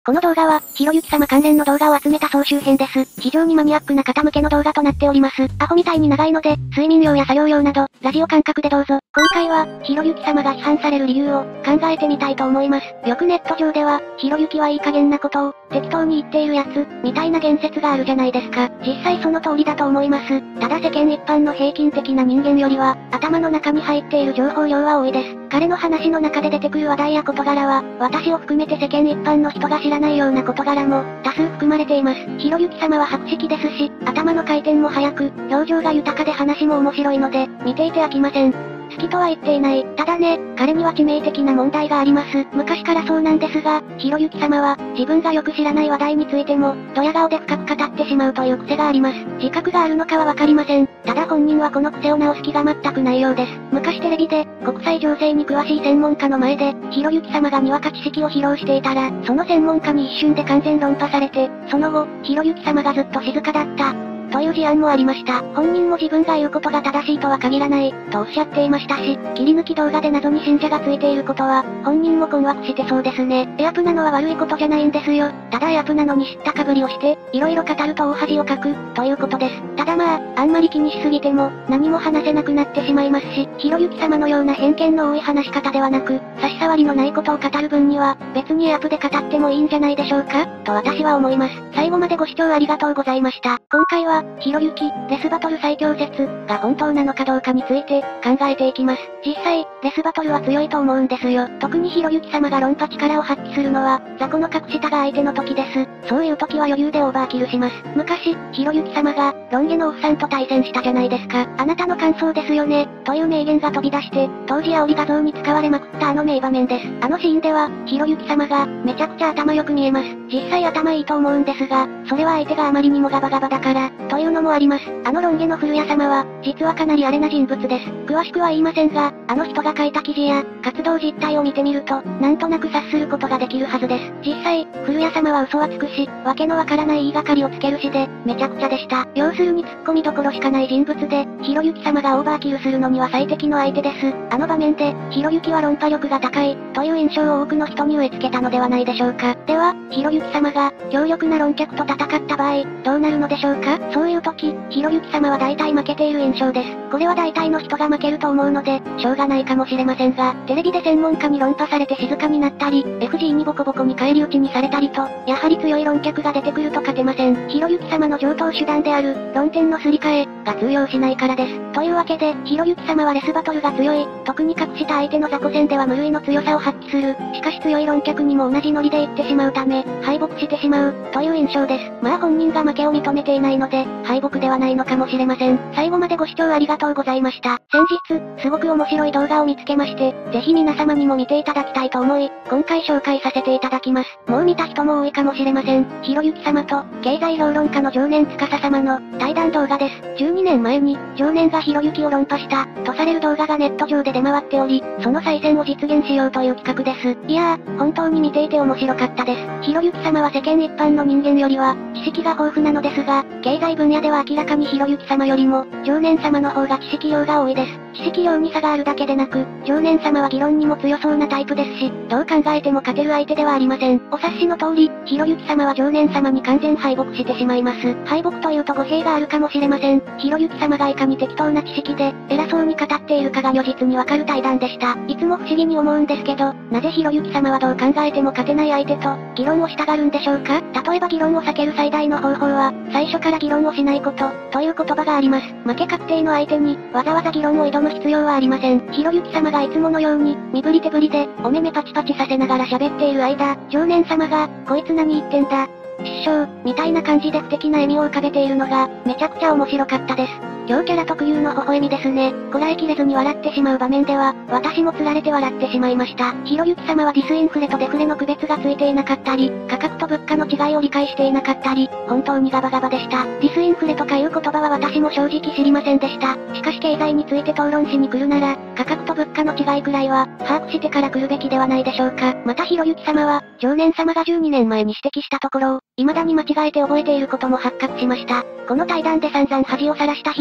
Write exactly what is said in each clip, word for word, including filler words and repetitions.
この動画は、ひろゆき様関連の動画を集めた総集編です。非常にマニアックな方向けの動画となっております。アホみたいに長いので、睡眠用や作業用など、ラジオ感覚でどうぞ。今回は、ひろゆき様が批判される理由を、考えてみたいと思います。よくネット上では、ひろゆきはいい加減なことを、適当に言っているやつ、みたいな言説があるじゃないですか。実際その通りだと思います。ただ世間一般の平均的な人間よりは、頭の中に入っている情報量は多いです。彼の話の中で出てくる話題や事柄は、私を含めて世間一般の人が知らないような事柄も、多数含まれています。ひろゆき様は博識ですし、頭の回転も速く、表情が豊かで話も面白いので、見ていて飽きません。好きとは言っていない。ただね、彼には致命的な問題があります。昔からそうなんですが、ひろゆき様は、自分がよく知らない話題についても、ドヤ顔で深く語ってしまうという癖があります。自覚があるのかはわかりません。ただ本人はこの癖を直す気が全くないようです。昔テレビで、国際情勢に詳しい専門家の前で、ひろゆき様がにわか知識を披露していたら、その専門家に一瞬で完全論破されて、その後、ひろゆき様がずっと静かだった。という事案もありました。本人も自分が言うことが正しいとは限らない、とおっしゃっていましたし、切り抜き動画で謎に信者がついていることは、本人も困惑してそうですね。エアプなのは悪いことじゃないんですよ。ただエアプなのに知ったかぶりをして、色々語ると大恥をかく、ということです。ただまあ、あんまり気にしすぎても、何も話せなくなってしまいますし、ひろゆき様のような偏見の多い話し方ではなく、差し障りのないことを語る分には、別にエアプで語ってもいいんじゃないでしょうか、と私は思います。最後までご視聴ありがとうございました。今回は、ひろゆき、レスバトル最強説、が本当なのかどうかについて、考えていきます。実際、レスバトルは強いと思うんですよ。特にひろゆき様が論破力を発揮するのは、雑魚の隠したが相手の時です。そういう時は余裕でオーバーキルします。昔、ひろゆき様が、ロン毛のおっさんと対戦したじゃないですか。あなたの感想ですよね、という名言が飛び出して、当時煽り画像に使われまくったあの名場面です。あのシーンでは、ひろゆき様が、めちゃくちゃ頭良く見えます。実際頭いいと思うんですが、それは相手があまりにもガバガバだから、というのもあります。あのロン毛の古谷様は、実はかなりアレな人物です。詳しくは言いませんが、あの人が書いた記事や、活動実態を見てみると、なんとなく察することができるはずです。実際、古谷様は嘘はつくし、わけのわからない言いがかりをつけるしで、めちゃくちゃでした。要するに突っ込みどころしかない人物で、ひろゆき様がオーバーキルするのには最適の相手です。あの場面で、ひろゆきは論破力が高い、という印象を多くの人に植え付けたのではないでしょうか。では、ひろゆき様が、強力な論客と戦った場合、どうなるのでしょうか。そういう時、ひろゆき様は大体負けている印象です。これは大体の人が負けると思うので、しょうがないかもしれませんが、テレビで専門家に論破されて静かになったり、エフジー にボコボコに返り討ちにされたりと、やはり強い論客が出てくると勝てません。ひろゆき様の上等手段である、論点のすり替え、が通用しないからです。というわけで、ひろゆき様はレスバトルが強い、特に隠した相手の雑魚戦では無類の強さを発揮する、しかし強い論客にも同じノリで言ってしまうため、敗北してしまう、という印象です。まあ本人が負けを認めていないので、敗北ではないのかもしれません。最後までご視聴ありがとうございました。先日、すごく面白い動画を見つけまして、ぜひ皆様にも見ていただきたいと思い、今回紹介させていただきます。もう見た人も多いかもしれません。ひろゆき様と、経済評論家の常年司様の、対談動画です。じゅうにねんまえに、常年がひろゆきを論破した、とされる動画がネット上で出回っており、その再戦を実現しようという企画です。いやー、本当に見ていて面白かったです。ひろゆき様は世間一般の人間よりは、知識が豊富なのですが、経済分野では明らかにひろゆき様よりも、常年様の方が知識量が多いです。知識量に差があるだけでなく、常年様は議論にも強そうなタイプですし、どう考えても勝てる相手ではありません。お察しの通り、ひろゆき様は常年様に完全敗北してしまいます。敗北というと語弊があるかもしれません。ひろゆき様がいかに適当な知識で、偉そうに語っているかが如実にわかる対談でした。いつも不思議に思うんですけど、なぜひろゆき様はどう考えても勝てない相手と、議論をしたがるんでしょうか。例えば議論を避ける最大の方法は、最初から議論をしないこと、という言葉があります。負け確定の相手に、わざわざ議論を挑む必要はありません。ひろゆき様がいつものように、身振り手振りで、お目目パチパチさせながら喋っている間、常年様が、こいつ何言ってんだ、失笑、みたいな感じで不敵な笑みを浮かべているのが、めちゃくちゃ面白かったです。強キャラ特有の微笑みですね。こらえきれずに笑ってしまう場面では、私も釣られて笑ってしまいました。ひろゆき様はディスインフレとデフレの区別がついていなかったり、価格と物価の違いを理解していなかったり、本当にガバガバでした。ディスインフレとかいう言葉は私も正直知りませんでした。しかし経済について討論しに来るなら、価格と物価の違いくらいは、把握してから来るべきではないでしょうか。またひろゆき様は、常年様がじゅうにねんまえに指摘したところを、未だに間違えて覚えていることも発覚しました。この対談で散々恥をさらしたひろ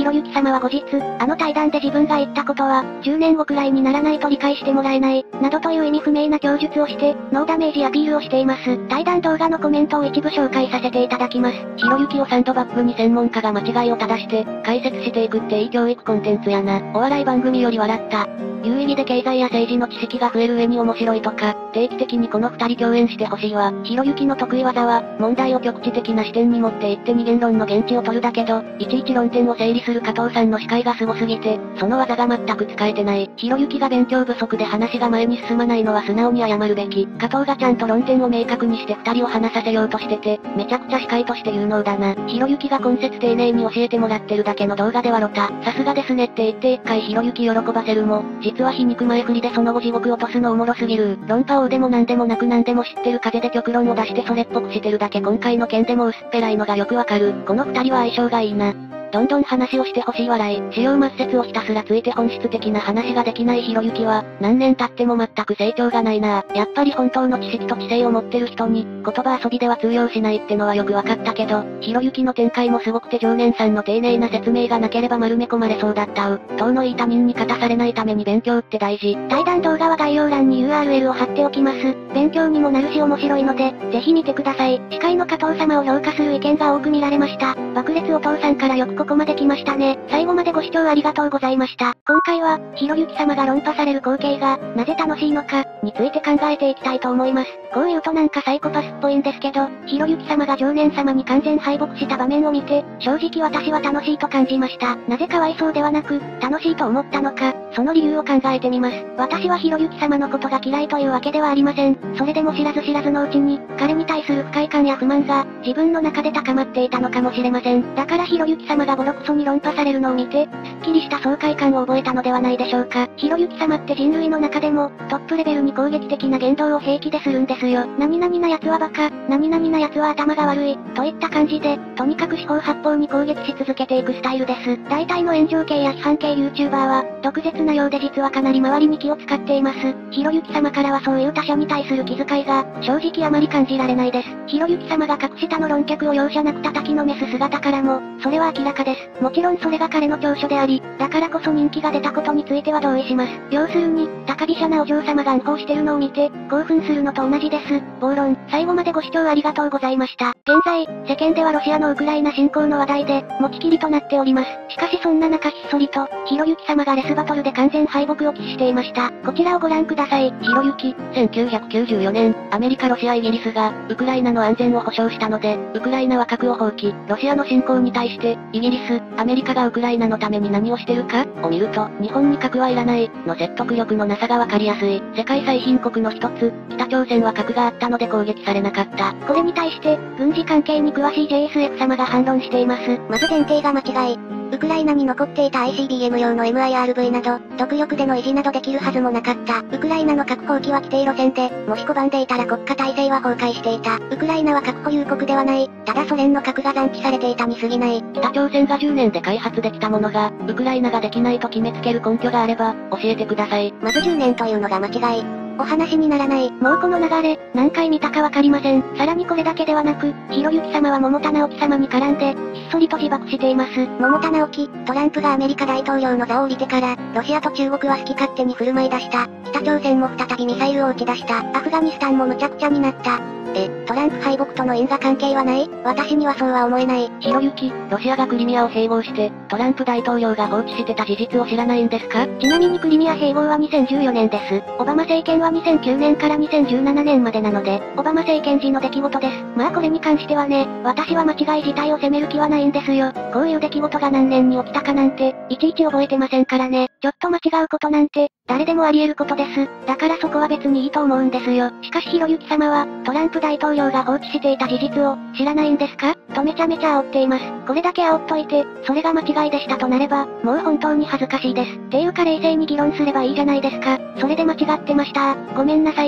ろゆき様は後日、あの対談で自分が言ったことは、じゅうねんごくらいにならないと理解してもらえない、などという意味不明な供述をして、ノーダメージアピールをしています。対談動画のコメントを一部紹介させていただきます。 ひろゆきをサンドバッグに専門家が間違いを正して、解説していくっていい教育コンテンツやな。お笑い番組より笑った。有意義で経済や政治の知識が増える上に面白いとか、定期的にこの二人共演してほしいわ。ひろゆきの得意技は、問題を局地的な視点に持っていって二元論の現地を取るだけど、いちいち論点を整理する加藤さんの視界が凄すぎて、その技が全く使えてない。ひろゆきが勉強不足で話が前に進まないのは素直に謝るべき。加藤がちゃんと論点を明確にして二人を話させようとしてて、めちゃくちゃ視界として有能だな。ひろゆきが根節丁寧に教えてもらってるだけの動画ではロタ。さすがですねって言って一回ひろゆき喜ばせるも、実は皮肉前振りでその後地獄落とすのおもろすぎる。論破王でもなんでもなくなんでも知ってる風で極論を出してそれっぽくしてるだけ。今回の件でも薄っぺらいのがよくわかる。この二人は相性がいいな。どんどん話をしてほしい笑い。使用抹殺をひたすらついて本質的な話ができないひろゆきは、何年経っても全く成長がないな。やっぱり本当の知識と知性を持ってる人に、言葉遊びでは通用しないってのはよくわかったけど、ひろゆきの展開もすごくて常念さんの丁寧な説明がなければ丸め込まれそうだったう。当のいい他人に勝たされないために勉強って大事。 対談動画は概要欄に ユーアールエル を貼っておきます。勉強にもなるし面白いので、ぜひ見てください。司会の加藤様を評価する意見が多く見られました。爆裂お父さんからよくここまで来ましたね。最後までご視聴ありがとうございました。今回は、ひろゆき様が論破される光景が、なぜ楽しいのか、について考えていきたいと思います。こう言うとなんかサイコパスっぽいんですけど、ひろゆき様が常念様に完全敗北した場面を見て、正直私は楽しいと感じました。なぜかわいそうではなく、楽しいと思ったのか、その理由を考えてみます。私はひろゆき様のことが嫌いというわけではありません。それでも知らず知らずのうちに、彼に対する不快感や不満が、自分の中で高まっていたのかもしれません。だからひろゆき様がボロクソに論破されるのを見て、すっきりした爽快感を覚えたのではないでしょうか。ひろゆき様って人類の中でも、トップレベルに攻撃的な言動を平気でするんですよ。何々な奴はバカ、何々な奴は頭が悪い、といった感じで、とにかく四方八方に攻撃し続けていくスタイルです。大体の炎上系や批判系 YouTuber は、毒舌なようで実はかなり周りに気を使っています。ひろゆき様からはそういう他者に対する気遣いが、正直あまり感じられないです。ひろゆき様が格下の論客を容赦なく叩きのめす姿からも、それは明らかです。もちろんそれが彼の長所であり、だからこそ人気が出たことについては同意します。要するに、高飛車なお嬢様が暗報してるのを見て、興奮するのと同じです。暴論。最後までご視聴ありがとうございました。現在、世間ではロシアのウクライナ侵攻の話題で、持ちきりとなっております。しかしそんな中ひっそりと、ひろゆき様がレスバトルで完全敗北を喫していました。こちらをご覧ください。 ひろゆき、せんきゅうひゃくきゅうじゅうよねん、アメリカ、ロシア、イギリスが、ウクライナの安全を保障したので、ウクライナは核を放棄。ロシアの侵攻に対して、イギリス、アメリカがウクライナのために何をしてるかを見ると、日本に核はいらない、の説得力のなさがわかりやすい。世界最貧国の一つ、北朝鮮は核があったので攻撃されなかった。 これに対して、軍事関係に詳しい ジェイエスエフ 様が反論しています。 まず前提が間違い。ウクライナに残っていた アイシービーエム 用の エムアイアールブイ など、独力での維持などできるはずもなかった。ウクライナの核放棄は規定路線で、もし拒んでいたら国家体制は崩壊していた。ウクライナは核保有国ではない。ただソ連の核が残機されていたに過ぎない。 北朝鮮がじゅうねんで開発できたものが、ウクライナができないと決めつける根拠があれば、教えてください。 まずじゅうねんというのが間違い。お話にならない。 もうこの流れ、何回見たかわかりません。さらにこれだけではなく、ひろゆき様は桃田直樹様に絡んで、ひっそりと自爆しています。 桃田直樹、トランプがアメリカ大統領の座を降りてから、ロシアと中国は好き勝手に振る舞い出した。北朝鮮も再びミサイルを撃ち出した。アフガニスタンも無茶苦茶になった。え、トランプ敗北との因果関係はない？私にはそうは思えない。 ひろゆき、ロシアがクリミアを併合して、トランプ大統領が放置してた事実を知らないんですか？ ちなみにクリミア併合はにせんじゅうよねんです。オバマ政権はにせんきゅうねんからにせんじゅうななねんまでなので、オバマ政権時の出来事です。まあこれに関してはね、私は間違い自体を責める気はないんですよ。こういう出来事が何年に起きたかなんて、いちいち覚えてませんからね。ちょっと間違うことなんて、誰でもあり得ることです。だからそこは別にいいと思うんですよ。しかしひろゆき様は、トランプ大統領が放置していた事実を、知らないんですか？とめちゃめちゃ煽っています。これだけ煽っといて、それが間違いでしたとなれば、もう本当に恥ずかしいです。っていうか冷静に議論すればいいじゃないですか。それで間違ってました。ごめんなさい。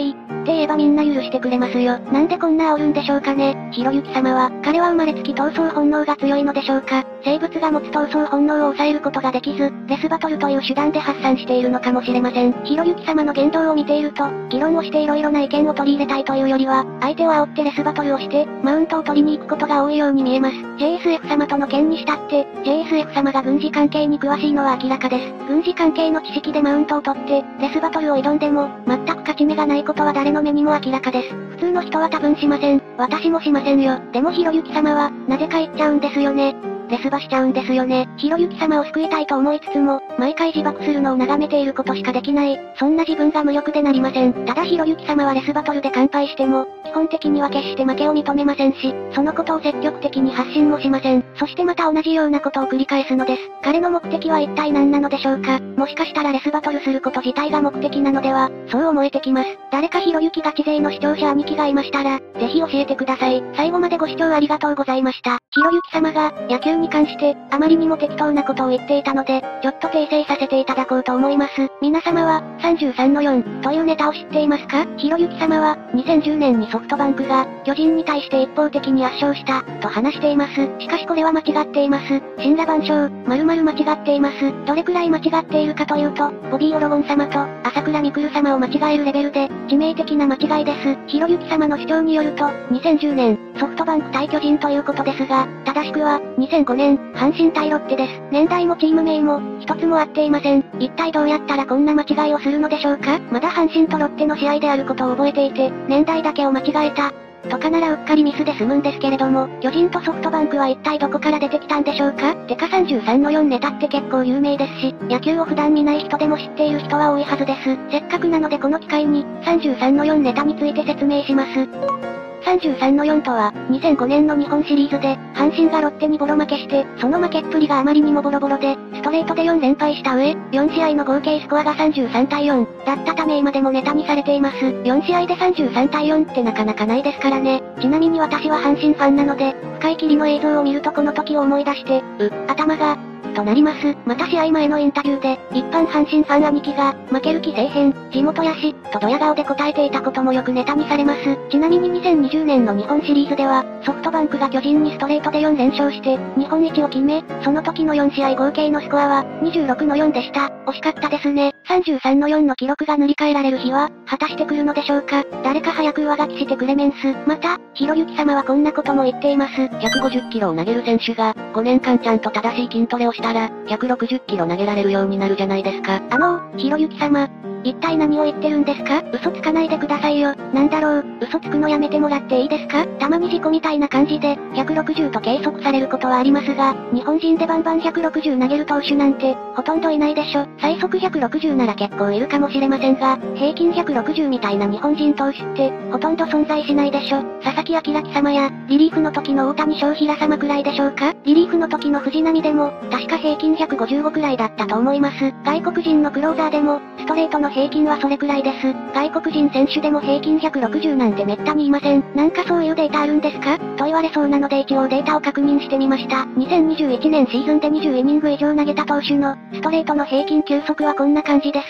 って言えばみんな許してくれますよ。なんでこんな煽るんでしょうかね。ひろゆき様は、彼は生まれつき闘争本能が強いのでしょうか。生物が持つ闘争本能を抑えることができず、デスバトルという手段で発散しているのかもしれません。ひろゆき様の言動を見ていると、議論をして色々な意見を取り入れたいというよりは、相手を煽ってレスバトルをして、マウントを取りに行くことが多いように見えます。ジェイエスエフ 様との件にしたって、ジェイエスエフ 様が軍事関係に詳しいのは明らかです。軍事関係の知識でマウントを取って、レスバトルを挑んでも、全く勝ち目がないことは誰の目にも明らかです。普通の人は多分しません。私もしませんよ。でもひろゆき様は、なぜか言っちゃうんですよね。レスバしちゃうんですよね。ひろゆき様を救いたいと思いつつも、毎回自爆するのを眺めていることしかできない。そんな自分が無力でなりません。ただひろゆき様はレスバトルで完敗しても、基本的には決して負けを認めませんし、そのことを積極的に発信もしません。そしてまた同じようなことを繰り返すのです。彼の目的は一体何なのでしょうか。もしかしたらレスバトルすること自体が目的なのでは、そう思えてきます。誰かひろゆきガチ勢の視聴者兄貴がいましたら、ぜひ教えてください。最後までご視聴ありがとうございました。ひろゆき様が、野球に関して、あまりにも適当なことを言っていたので、ちょっと訂正させていただこうと思います。皆様は、さんじゅうさんのよんというネタを知っていますか？ひろゆき様は、にせんじゅうねんにソフトバンクが、巨人に対して一方的に圧勝した、と話しています。しかしこれは間違っています。神羅万象、まるまる間違っています。どれくらい間違っているかというと、ボビー・オロゴン様と、朝倉未来様を間違えるレベルで、致命的な間違いです。ひろゆき様の主張によると、にせんじゅうねん、ソフトバンク対巨人ということですが、正しくは、にせんごねん、阪神対ロッテです。年代もチーム名も、一つも合っていません。一体どうやったらこんな間違いをするのでしょうか？まだ阪神とロッテの試合であることを覚えていて、年代だけを間違えた。とかならうっかりミスで済むんですけれども、巨人とソフトバンクは一体どこから出てきたんでしょうか？てかさんじゅうさんのよんネタって結構有名ですし、野球を普段見ない人でも知っている人は多いはずです。せっかくなのでこの機会に、さんじゅうさんのよんネタについて説明します。さんじゅうさんのよんとは、にせんごねんの日本シリーズで、阪神がロッテにボロ負けして、その負けっぷりがあまりにもボロボロで、ストレートでよんれんぱいした上、よんしあいの合計スコアがさんじゅうさんたいよん、だったため今でもネタにされています。よんしあいでさんじゅうさんたいよんってなかなかないですからね。ちなみに私は阪神ファンなので、深い霧の映像を見るとこの時を思い出して、う、頭が、となります。また試合前のインタビューで、一般阪神ファン兄貴が、負ける気せえへん、地元やし、とドヤ顔で答えていたこともよくネタにされます。ちなみににせんにじゅうねんの日本シリーズでは、ソフトバンクが巨人にストレートでよんれんしょうして、日本一を決め、その時のよんしあい合計のスコアは、にじゅうろくのよんでした。惜しかったですね。さんじゅうさんのよんの記録が塗り替えられる日は、果たして来るのでしょうか。誰か早く上書きしてくれメンス。また、ひろゆき様はこんなことも言っています。 ひゃくごじゅっキロを投げる選手が、ごねんかんちゃんと正しい筋トレをしたら、ひゃくろくじゅっキロ投げられるようになるじゃないですか。 あのー、ひろゆき様。一体何を言ってるんですか？嘘つかないでくださいよ。なんだろう、嘘つくのやめてもらっていいですか？たまに事故みたいな感じで、ひゃくろくじゅうと計測されることはありますが、日本人でバンバンひゃくろくじゅう投げる投手なんて、ほとんどいないでしょ。最速ひゃくろくじゅうなら結構いるかもしれませんが、平均ひゃくろくじゅうみたいな日本人投手って、ほとんど存在しないでしょ。佐々木朗希様や、リリーフの時の大谷翔平様くらいでしょうか？リリーフの時の藤浪でも、確か平均ひゃくごじゅうごくらいだったと思います。外国人のクローザーでも、ストレートの平均はそれくらいです。外国人選手でも平均ひゃくろくじゅうなんてめったにいません。なんかそういうデータあるんですか？と言われそうなので一応データを確認してみました。にせんにじゅういちねんシーズンでにじゅうイニング以上投げた投手の、ストレートの平均球速はこんな感じです。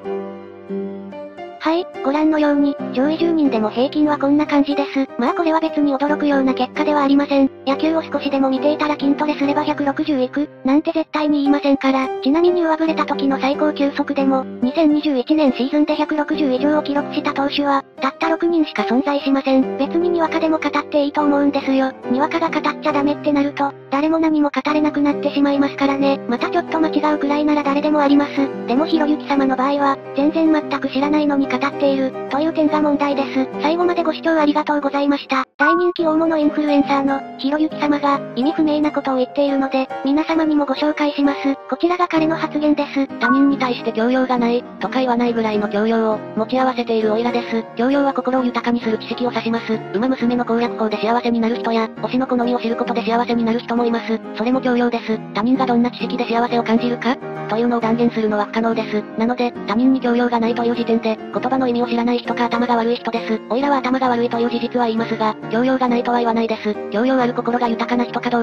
はい、ご覧のように、上位じゅうにんでも平均はこんな感じです。まあこれは別に驚くような結果ではありません。野球を少しでも見ていたら筋トレすればひゃくろくじゅういく、なんて絶対に言いませんから。ちなみに上振れた時の最高球速でも、にせんにじゅういちねんシーズンでひゃくろくじゅう以上を記録した投手は、たったろくにんしか存在しません。別ににわかでも語っていいと思うんですよ。にわかが語っちゃダメってなると、誰も何も語れなくなってしまいますからね。またちょっと間違うくらいなら誰でもあります。でもひろゆき様の場合は、全然全く知らないのに語っている、という点が問題です。最後までご視聴ありがとうございました。大人気大物インフルエンサーの、ひろゆき様が、意味不明なことを言っているので、皆様にもご紹介します。こちらが彼の発言です。 他人に対して教養がない、とか言わないぐらいの教養を、持ち合わせているオイラです。教養は心を豊かにする知識を指します。馬娘の攻略法で幸せになる人や、推しの好みを知ることで幸せになる人もいます。それも教養です。他人がどんな知識で幸せを感じるかというのを断言するのは不可能です。なので、他人に教養がないという時点で、言葉の意味を知らない人か頭が悪い人です。オイラは頭が悪いという事実は言いますが、教養がないとは言わないです。教養ある心が豊かな人かどうか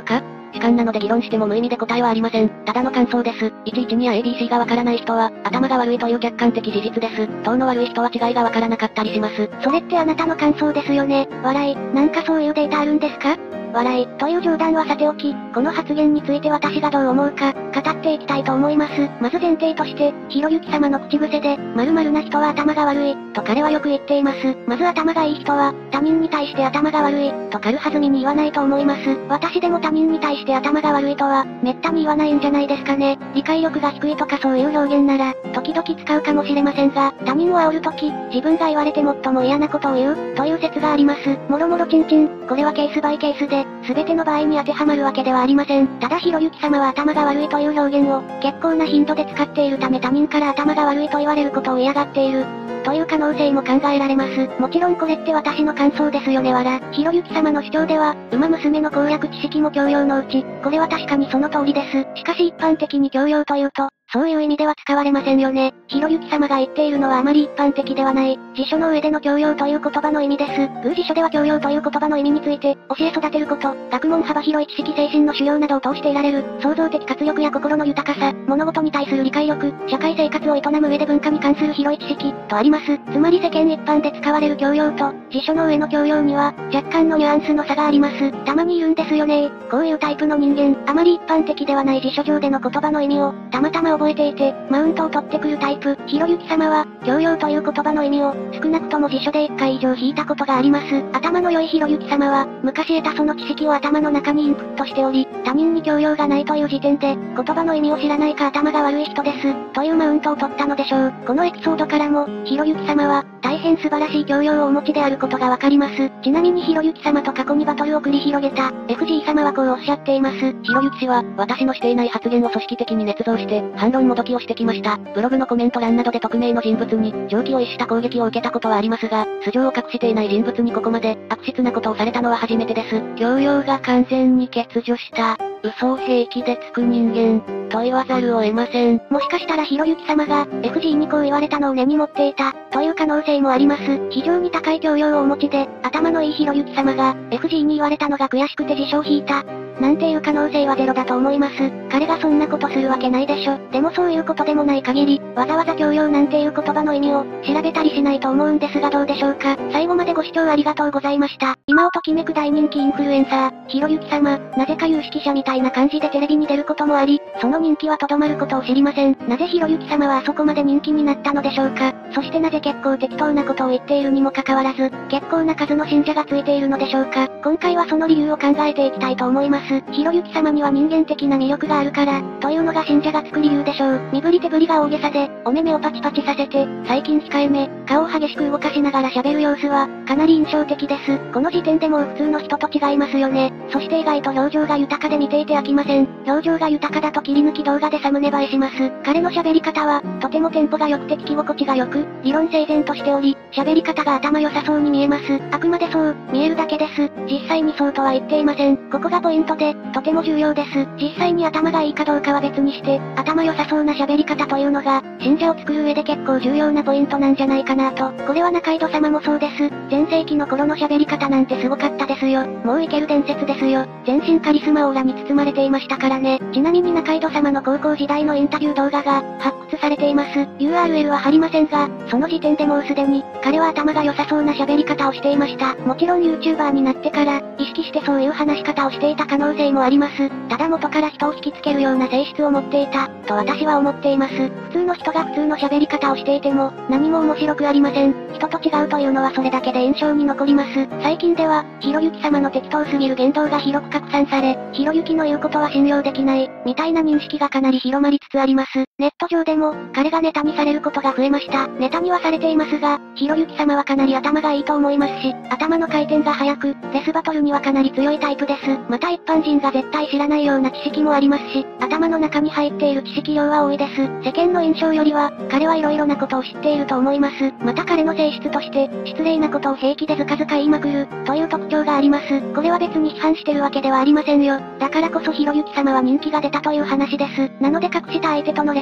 主観なので議論しても無意味で答えはありません。ただの感想です。いちいちにや エービーシー がわからない人は、頭が悪いという客観的事実です。頭の悪い人は違いがわからなかったりします。 それってあなたの感想ですよね。笑い、なんかそういうデータあるんですか？笑い、という冗談はさておき、この発言について私がどう思うか、語っていきたいと思います。まず前提として、ひろゆき様の口癖で、〇〇な人は頭が悪い、と彼はよく言っています。まず頭がいい人は、他人に対して頭が悪い、と軽はずみに言わないと思います。私でも他人に対して頭が悪いとは、めったに言わないんじゃないですかね。理解力が低いとかそういう表現なら、時々使うかもしれませんが、他人を煽るとき、自分が言われて最も嫌なことを言う、という説があります。もろもろちんちん、これはケースバイケースで、すべての場合に当てはまるわけではありません。ただひろゆき様は頭が悪いという表現を、結構な頻度で使っているため他人から頭が悪いと言われることを嫌がっている。という可能性も考えられます。もちろんこれって私の感想ですよねわら。ひろゆき様の主張では、馬娘の攻略知識も教養のうち、これは確かにその通りです。しかし一般的に教養というと、そういう意味では使われませんよね。ひろゆき様が言っているのはあまり一般的ではない、辞書の上での教養という言葉の意味です。偶辞書では教養という言葉の意味について、教え育てること、学問幅広い知識精神の修養などを通して得られる、創造的活力や心の豊かさ、物事に対する理解力、社会生活を営む上で文化に関する広い知識、とあります。つまり世間一般で使われる教養と、辞書の上の教養には、若干のニュアンスの差があります。たまにいるんですよね。こういうタイプの人間、あまり一般的ではない辞書上での言葉の意味を、たまたま覚えていて、マウントを取ってくるタイプ。ひろゆき様は、教養という言葉の意味を、少なくとも辞書でいっかい以上引いたことがあります。頭の良いひろゆき様は、昔得たその知識を頭の中にインプットしており、他人に教養がないという時点で、言葉の意味を知らないか頭が悪い人です。というマウントを取ったのでしょう。このエピソードからも、ひろゆき様は、大変素晴らしい教養をお持ちであることがわかります。ちなみにひろゆき様と過去にバトルを繰り広げた、エフジー 様はこうおっしゃっています。 ひろゆき氏は、私のしていない発言を組織的に捏造して、反論もどきをしてきました。ブログのコメント欄などで匿名の人物に、常軌を逸した攻撃を受けたことはありますが、素性を隠していない人物にここまで、悪質なことをされたのは初めてです。教養が完全に欠如した、嘘を平気でつく人間、と言わざるを得ません。 もしかしたらひろゆき様が、エフジー にこう言われたのを根に持っていた、という可能性もあります。非常に高い教養をお持ちで、頭のいいひろゆき様が、エフジー に言われたのが悔しくて辞書を引いた。なんていう可能性はゼロだと思います。彼がそんなことするわけないでしょ。でもそういうことでもない限り、わざわざ教養なんていう言葉の意味を、調べたりしないと思うんですがどうでしょうか。最後までご視聴ありがとうございました。今をときめく大人気インフルエンサー、ひろゆき様、なぜか有識者みたいな感じでテレビに出ることもあり、その人気はとどまることを知りません。なぜひろゆき様はあそこまで人気になったのでしょうか。そしてなぜ結構適当なことを言っているにもかかわらず、結構な数の信者がついているのでしょうか。今回はその理由を考えていきたいと思います。ひろゆき様には人間的な魅力があるから、というのが信者がつく理由でしょう。身振り手振りが大げさで、お目目をパチパチさせて、最近控えめ、顔を激しく動かしながら喋る様子は、かなり印象的です。この時点でもう普通の人と違いますよね。そして意外と表情が豊かで見ていて飽きません。表情が豊かだと切り抜き動画でサムネ映えします。彼の喋り方は、とてもテンポが良くて聞き心地が良く、理論整然としており、喋り方が頭良さそうに見えます。あくまでそう、見えるだけです。実際にそうとは言っていません。ここがポイントで、とても重要です。実際に頭がいいかどうかは別にして、頭良さそうな喋り方というのが、信者を作る上で結構重要なポイントなんじゃないかなと。これは中井戸様もそうです。全盛期の頃の喋り方なんてすごかったですよ。もういける伝説ですよ。全身カリスマオーラに包まれていましたからね。ちなみに中井戸様の高校時代のインタビュー動画が、発掘されています。ユーアールエル は貼りませんが、その時点でもうすでに、彼は頭が良さそうな喋り方をしていました。もちろん YouTuber になってから、意識してそういう話し方をしていた可能性もあります。ただ元から人を引きつけるような性質を持っていた、と私は思っています。普通の人が普通の喋り方をしていても、何も面白くありません。人と違うというのはそれだけで印象に残ります。最近では、ひろゆき様の適当すぎる言動が広く拡散され、ひろゆきの言うことは信用できない、みたいな認識がかなり広まりつつあります。ネット上でも、彼がネタにされることが増えました。ネタにはされていますが、ひろゆき様はかなり頭がいいと思いますし、頭の回転が速く、デスバトルにはかなり強いタイプです。また一般人が絶対知らないような知識もありますし、頭の中に入っている知識量は多いです。世間の印象よりは、彼は色々なことを知っていると思います。また彼の性質として、失礼なことを平気でずかずか言いまくる、という特徴があります。これは別に批判してるわけではありませんよ。だからこそひろゆき様は人気が出たという話です。なので隠した相手とのレス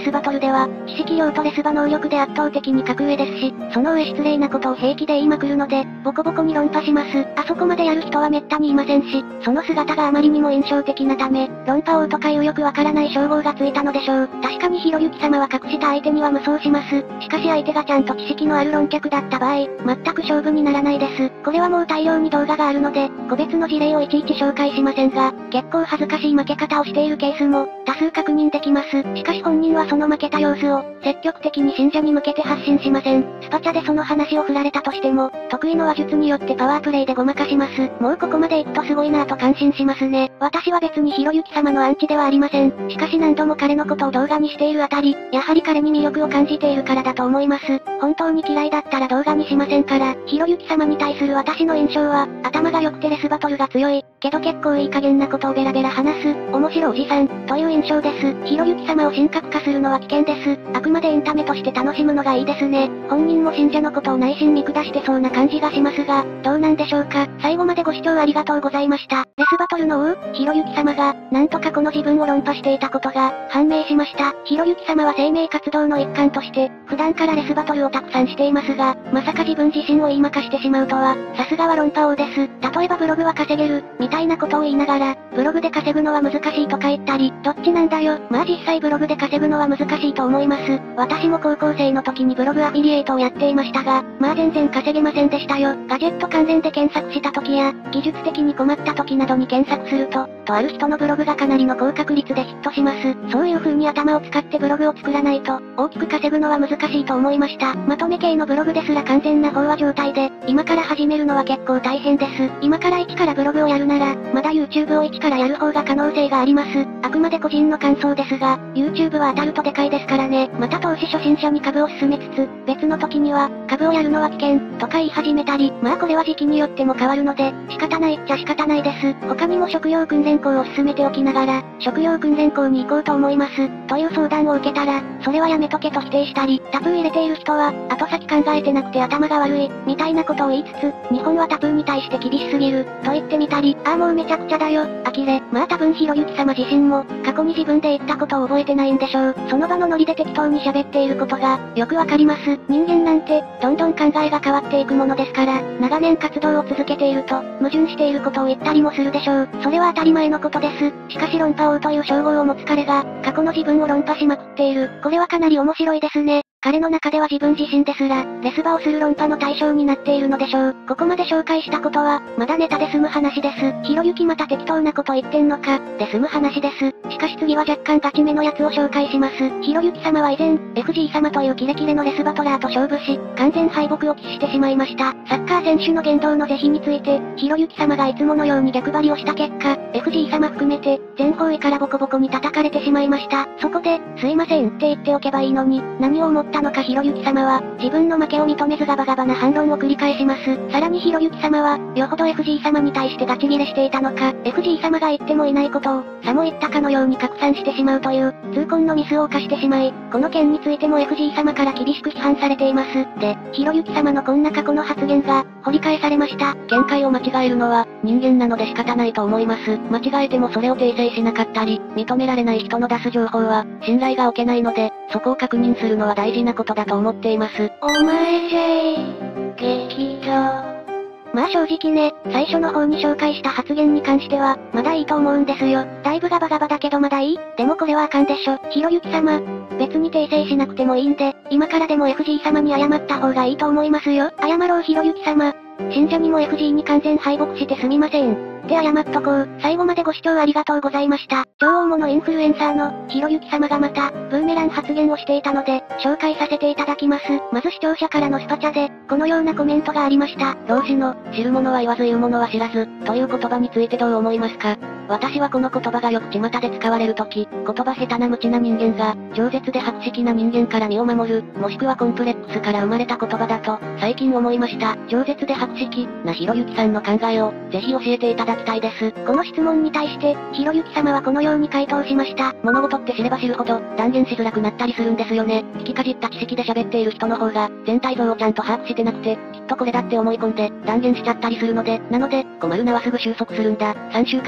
スバトルでは、知識量とレスバ能力で圧倒的に格上ですし、その上失礼なことを平気で言いまくるので、ボコボコに論破します。あそこまでやる人は滅多にいませんし、その姿があまりにも印象的なため、論破王とかいうよくわからない称号がついたのでしょう。確かにひろゆき様は隠した相手には無双します。しかし相手がちゃんと知識のある論客だった場合、全く勝負にならないです。これはもう大量に動画があるので、個別の事例をいちいち紹介しませんが、結構恥ずかしい負け方をしているケースも、多数確認できます。しかし本人はその負けた様子を、積極的に信者に向けて発信しません。スパチャでその話を振られたとしても、得意の話術によってパワープレイでごまかします。もうここまで行くとすごいなぁと感心しますね。私は別にひろゆき様のアンチではありません。しかし何度も彼のことを動画にしているあたり、やはり彼に魅力を感じているからだと思います。本当に嫌いだったら動画にしませんから、ひろゆき様に対する私の印象は、頭が良くてレスバトルが強い、けど結構いい加減なことをベラベラ話す、面白おじさん、という印象です。ひろゆき様を神格化するのは危険です。あくまでエンタメとして楽しむのがいいですね。本人も信者のことを内心見下してそうな感じがしますが、どうなんでしょうか。最後までご視聴ありがとうございました。レスバトルの王、ひろゆき様が、なんとかこの自分を論破していたことが、判明しました。ひろゆき様は生命活動の一環として、普段からレスバトルをたくさんしていますが、まさか自分自身を言いまかしてしまうとは、さすがは論破王です。例えばブログは稼げる、みたいなことを言いながら、ブログで稼ぐのは難しいとか言ったり、どっちなんだよ。まあ実際ブログで稼ぐのは難しいと思います。私も高校生の時にブログアフィリエイトをやっていましたが、まあ全然稼げませんでしたよ。ガジェット関連で検索した時や、技術的に困った時などに検索すると、とある人のブログがかなりの高確率でヒットします。そういう風に頭を使ってブログを作らないと、大きく稼ぐのは難しいと思いました。まとめ系のブログですら完全な飽和状態で、今から始めるのは結構大変です。今から一からブログをやるなら、まだ YouTube を一からやる方が可能性があります。あくまで個人の感想ですが、YouTube は当たるとでかいですからね。また投資初心者に株を進めつつ、別の時には、株をやるのは危険、とか言い始めたり、まあこれは時期によっても変わるので、仕方ないっちゃ仕方ないです。他にも職業訓練校を進めておきながら、職業訓練校に行こうと思います、という相談を受けたら、それはやめとけと否定したり、タプー入れている人は、後先考えてなくて頭が悪い、みたいなことを言いつつ、日本はタプーに対して厳しすぎる、と言ってみたり、ああもうめちゃくちゃだよ、呆れ。まあ多分ひろゆき様自身も、過去に自分で言ったことを覚えてないんでしょう。その場のノリで適当に喋っていることが、よくわかります。人間なんて、どんどん考えが変わっていくものですから、長年活動を続けていると、矛盾していることを言ったりもするでしょう。それは当たり前のことです。しかし論破王という称号を持つ彼が、過去の自分を論破しまくっている。これはかなり面白いですね。彼の中では自分自身ですら、レスバをする論破の対象になっているのでしょう。ここまで紹介したことは、まだネタで済む話です。ひろゆきまた適当なこと言ってんのか、で済む話です。しかし次は若干ガチめのやつを紹介します。ひろゆき様は以前、エフジー 様というキレキレのレスバトラーと勝負し、完全敗北を喫してしまいました。サッカー選手の言動の是非について、ひろゆき様がいつものように逆張りをした結果、エフジー 様含めて、全方位からボコボコに叩かれてしまいました。そこで、すいませんって言っておけばいいのに、何を思ったのかひろゆき様は、自分の負けを認めずガバガバな反論を繰り返します。さらにひろゆき様は、よほど エフジー 様に対してガチギレしていたのか、エフジー 様が言ってもいないことを、さも言ったかのように拡散してしまうという、痛恨のミスを犯してしまい、この件についても エフジー 様から厳しく批判されています。で、ひろゆき様のこんな過去の発言が、掘り返されました。 見解を間違えるのは、人間なので仕方ないと思います。間違えてもそれを訂正しなかったり、認められない人の出す情報は、信頼が置けないので、そこを確認するのは大事なことだと思っています。 お前じゃい、激怒。まあ正直ね、最初の方に紹介した発言に関しては、まだいいと思うんですよ。だいぶガバガバだけどまだいい？でもこれはあかんでしょ。ひろゆき様。別に訂正しなくてもいいんで、今からでも エフジー 様に謝った方がいいと思いますよ。謝ろうひろゆき様。信者にも エフジー に完全敗北してすみません。って謝っとこう。最後までご視聴ありがとうございました。超大物インフルエンサーの、ひろゆき様がまた、ブーメラン発言をしていたので、紹介させていただきます。まず視聴者からのスパチャで、このようなコメントがありました。 老子の、知る者は言わず言う者は知らず、という言葉についてどう思いますか？私はこの言葉がよく巷で使われるとき、言葉下手な無知な人間が、饒舌で博識な人間から身を守る、もしくはコンプレックスから生まれた言葉だと、最近思いました。饒舌で博識なひろゆきさんの考えを、ぜひ教えていただきたいです。 この質問に対して、ひろゆき様はこのように回答しました。 物事って知れば知るほど、断言しづらくなったりするんですよね。聞きかじった知識で喋っている人の方が、全体像をちゃんと把握してなくて、きっとこれだって思い込んで、断言しちゃったりするので、なので、困るなはすぐ収束するんだ。さんしゅうかんごにまた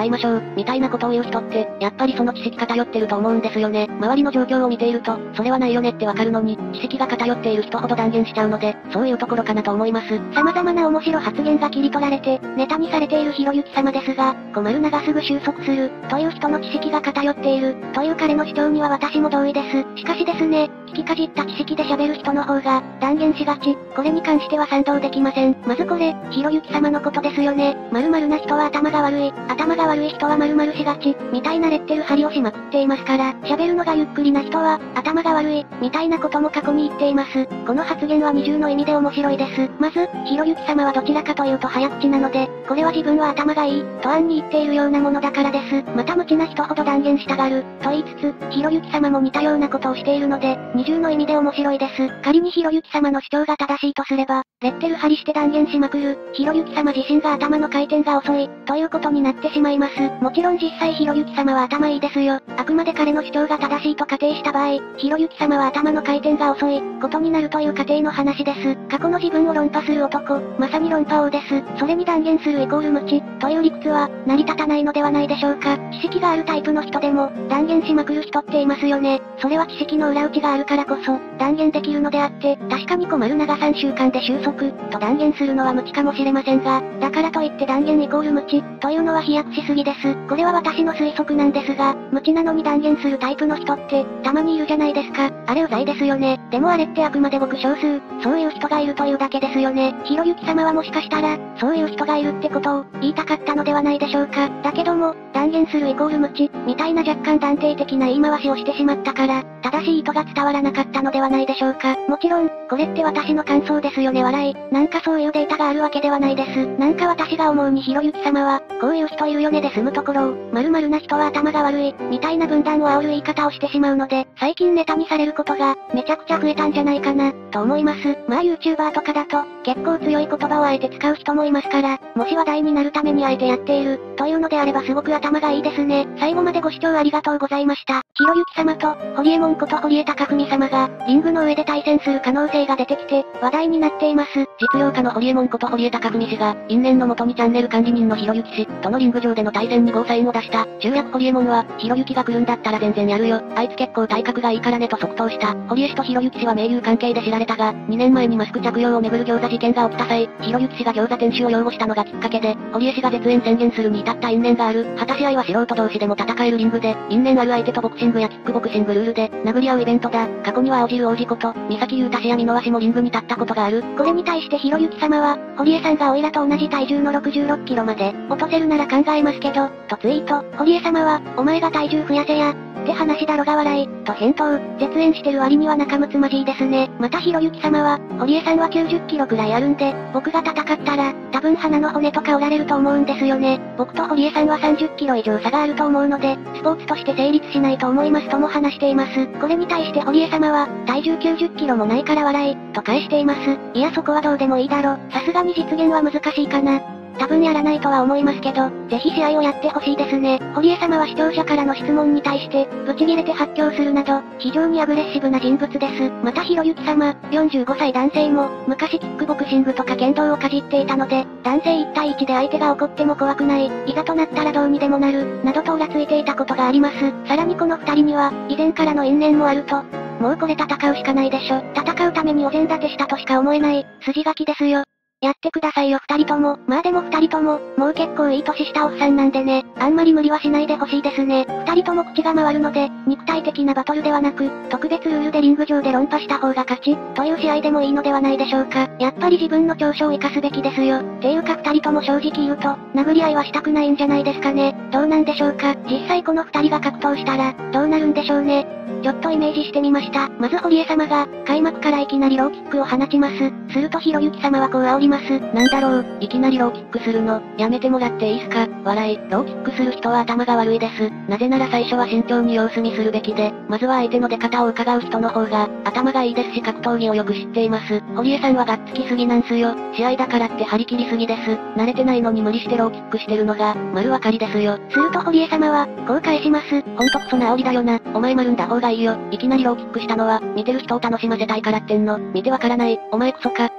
会いましょう、みたいなことを言う人って、やっぱりその知識偏ってると思うんですよね。周りの状況を見ていると、それはないよねってわかるのに、知識が偏っている人ほど断言しちゃうので、そういうところかなと思います。 様々な面白発言が切り取られて、ネタにされているひろゆき様ですが、困るながすぐ収束する、という人の知識が偏っている、という彼の主張には私も同意です。しかしですね、聞きかじった知識で喋る人の方が、断言しがち。これに関しては賛同できません。まずこれ、ひろゆき様のことですよね。〇〇な人は頭が悪い、頭が悪い人は〇〇しがち、みたいなレッテル貼りをしまくっていますから、喋るのがゆっくりな人は、頭が悪い、みたいなことも過去に言っています。この発言は二重の意味で面白いです。まず、ひろゆき様はどちらかというと早口なので、これは自分は頭がいい、と暗に言っているようなものだからです。また無知な人ほど断言したがる、と言いつつ、ひろゆき様も似たようなことをしているので、二重の意味で面白いです。仮にひろゆき様の主張が正しいとすれば、レッテル貼りして断言しまくる、ひろゆき様自身が頭の回転が遅い、ということになってしまいます。もちろん実際ひろゆき様は頭いいですよ。あくまで彼の主張が正しいと仮定した場合、ひろゆき様は頭の回転が遅い、ことになるという仮定の話です。過去の自分を論破する男、まさに論破王です。それに断言するイコール無知、という理屈は、成り立たないのではないでしょうか。知識があるタイプの人でも、断言しまくる人っていますよね。それは知識の裏打ちがあるからこそ、断言できるのであって、確かに困るながさんしゅうかんで収束、と断言するのは無知かもしれませんが、だからといって断言イコール無知、というのは飛躍しすぎです。これは私の推測なんですが、無知なのに断言するタイプの人って、たまにいるじゃないですか。あれうざいですよね。でもあれってあくまでごく少数、そういう人がいるというだけですよね。ひろゆき様はもしかしたら、そういう人がいるってことを、言いたかったのではないでしょうか。だけども、断言するイコール無知、みたいな若干断定的な言い回しをしてしまったから、正しい意図が伝わらなかったのではないでしょうか。もちろん、これって私の感想ですよね笑い。なんかそういうデータがあるわけではないです。なんか私が思うにひろゆき様は、こういう人いるよねで済むところを、〇〇な人は頭が悪い、みたいな分断を煽る言い方をしてしまうので、最近ネタにされることが、めちゃくちゃ増えたんじゃないかな、と思います。まあ YouTuber とかだと、結構強い言葉をあえて使う人もいますから、もし話題になるためにあえてやっている、というのであればすごく頭がいいですね。最後までご視聴ありがとうございました。ひろゆき様と、ホリエモンこと堀江貴文様が、リングの上で対戦する可能性が出てきて、話題になっています。 実業家のホリエモンこと堀江貴文氏が、因縁の元にチャンネル管理人のひろゆき氏、とのリング上での対戦にゴーサインを出した。中略ホリエモンは、ひろゆきが来るんだったら全然やるよ。あいつ結構体格がいいからねと即答した。堀江氏とひろゆき氏は盟友関係で知られたが、にねんまえにマスク着用をめぐる餃子事件が起きた際、ひろゆき氏が餃子店主を擁護したのがきっかけで、堀江氏が絶縁宣言するに至った因縁がある。果たし合いは素人同士でも戦えるリングで、因縁ある相手とボクシングやキックボクシングルールで、殴り合うイベントだ。過去には青汁王子こと、三崎優太氏や箕輪氏もリングに立ったことがある。 これに対してひろゆき様は、堀江さんがオイラと同じ体重のろくじゅうろっキロまで、落とせるなら考えますけど、とツイート。堀江様は、お前が体重増やせや、って話だろが笑い、と返答。絶縁してる割には仲睦まじいですね。またひろゆき様は、堀江さんはきゅうじゅっキロくらいあるんで、僕が戦ったら、多分鼻の骨とか折られると思うんですよね。僕と堀江さんはさんじゅっキロ以上差があると思うので、スポーツとして成立しないと思いますとも話しています。これに対して堀江様は、体重きゅうじゅっキロもないから笑い、と返しています。いやそこはどうでもいいだろ。さすがに実現は難しいかな。多分やらないとは思いますけど、ぜひ試合をやってほしいですね。堀江様は視聴者からの質問に対して、ブチギレて発狂するなど、非常にアグレッシブな人物です。またひろゆき様、よんじゅうごさい男性も、昔キックボクシングとか剣道をかじっていたので、男性いち対いちで相手が怒っても怖くない、いざとなったらどうにでもなる、などとオラついていたことがあります。さらにこの二人には、以前からの因縁もあると、もうこれ戦うしかないでしょ。戦うためにお膳立てしたとしか思えない、筋書きですよ。やってくださいよ二人とも。まあでも二人とも、もう結構いい年したおっさんなんでね、あんまり無理はしないでほしいですね。二人とも口が回るので、肉体的なバトルではなく、特別ルールでリング上で論破した方が勝ち、という試合でもいいのではないでしょうか。やっぱり自分の長所を生かすべきですよ。っていうか二人とも正直言うと、殴り合いはしたくないんじゃないですかね。どうなんでしょうか。実際この二人が格闘したら、どうなるんでしょうね。ちょっとイメージしてみました。まず堀江様が、開幕からいきなりローキックを放ちます。するとひろゆき様はこう煽ります。 なんだろう、いきなりローキックするの、やめてもらっていいすか、笑い。ローキックする人は頭が悪いです。なぜなら最初は慎重に様子見するべきで、まずは相手の出方を伺う人の方が、頭がいいですし格闘技をよく知っています。堀江さんはがっつきすぎなんすよ。試合だからって張り切りすぎです。慣れてないのに無理してローキックしてるのが、丸分かりですよ。 すると堀江様は、こう返します。 ほんとクソな煽りだよな。お前丸んだ方がいいよ。いきなりローキックしたのは、見てる人を楽しませたいからってんの。見てわからない。お前クソか。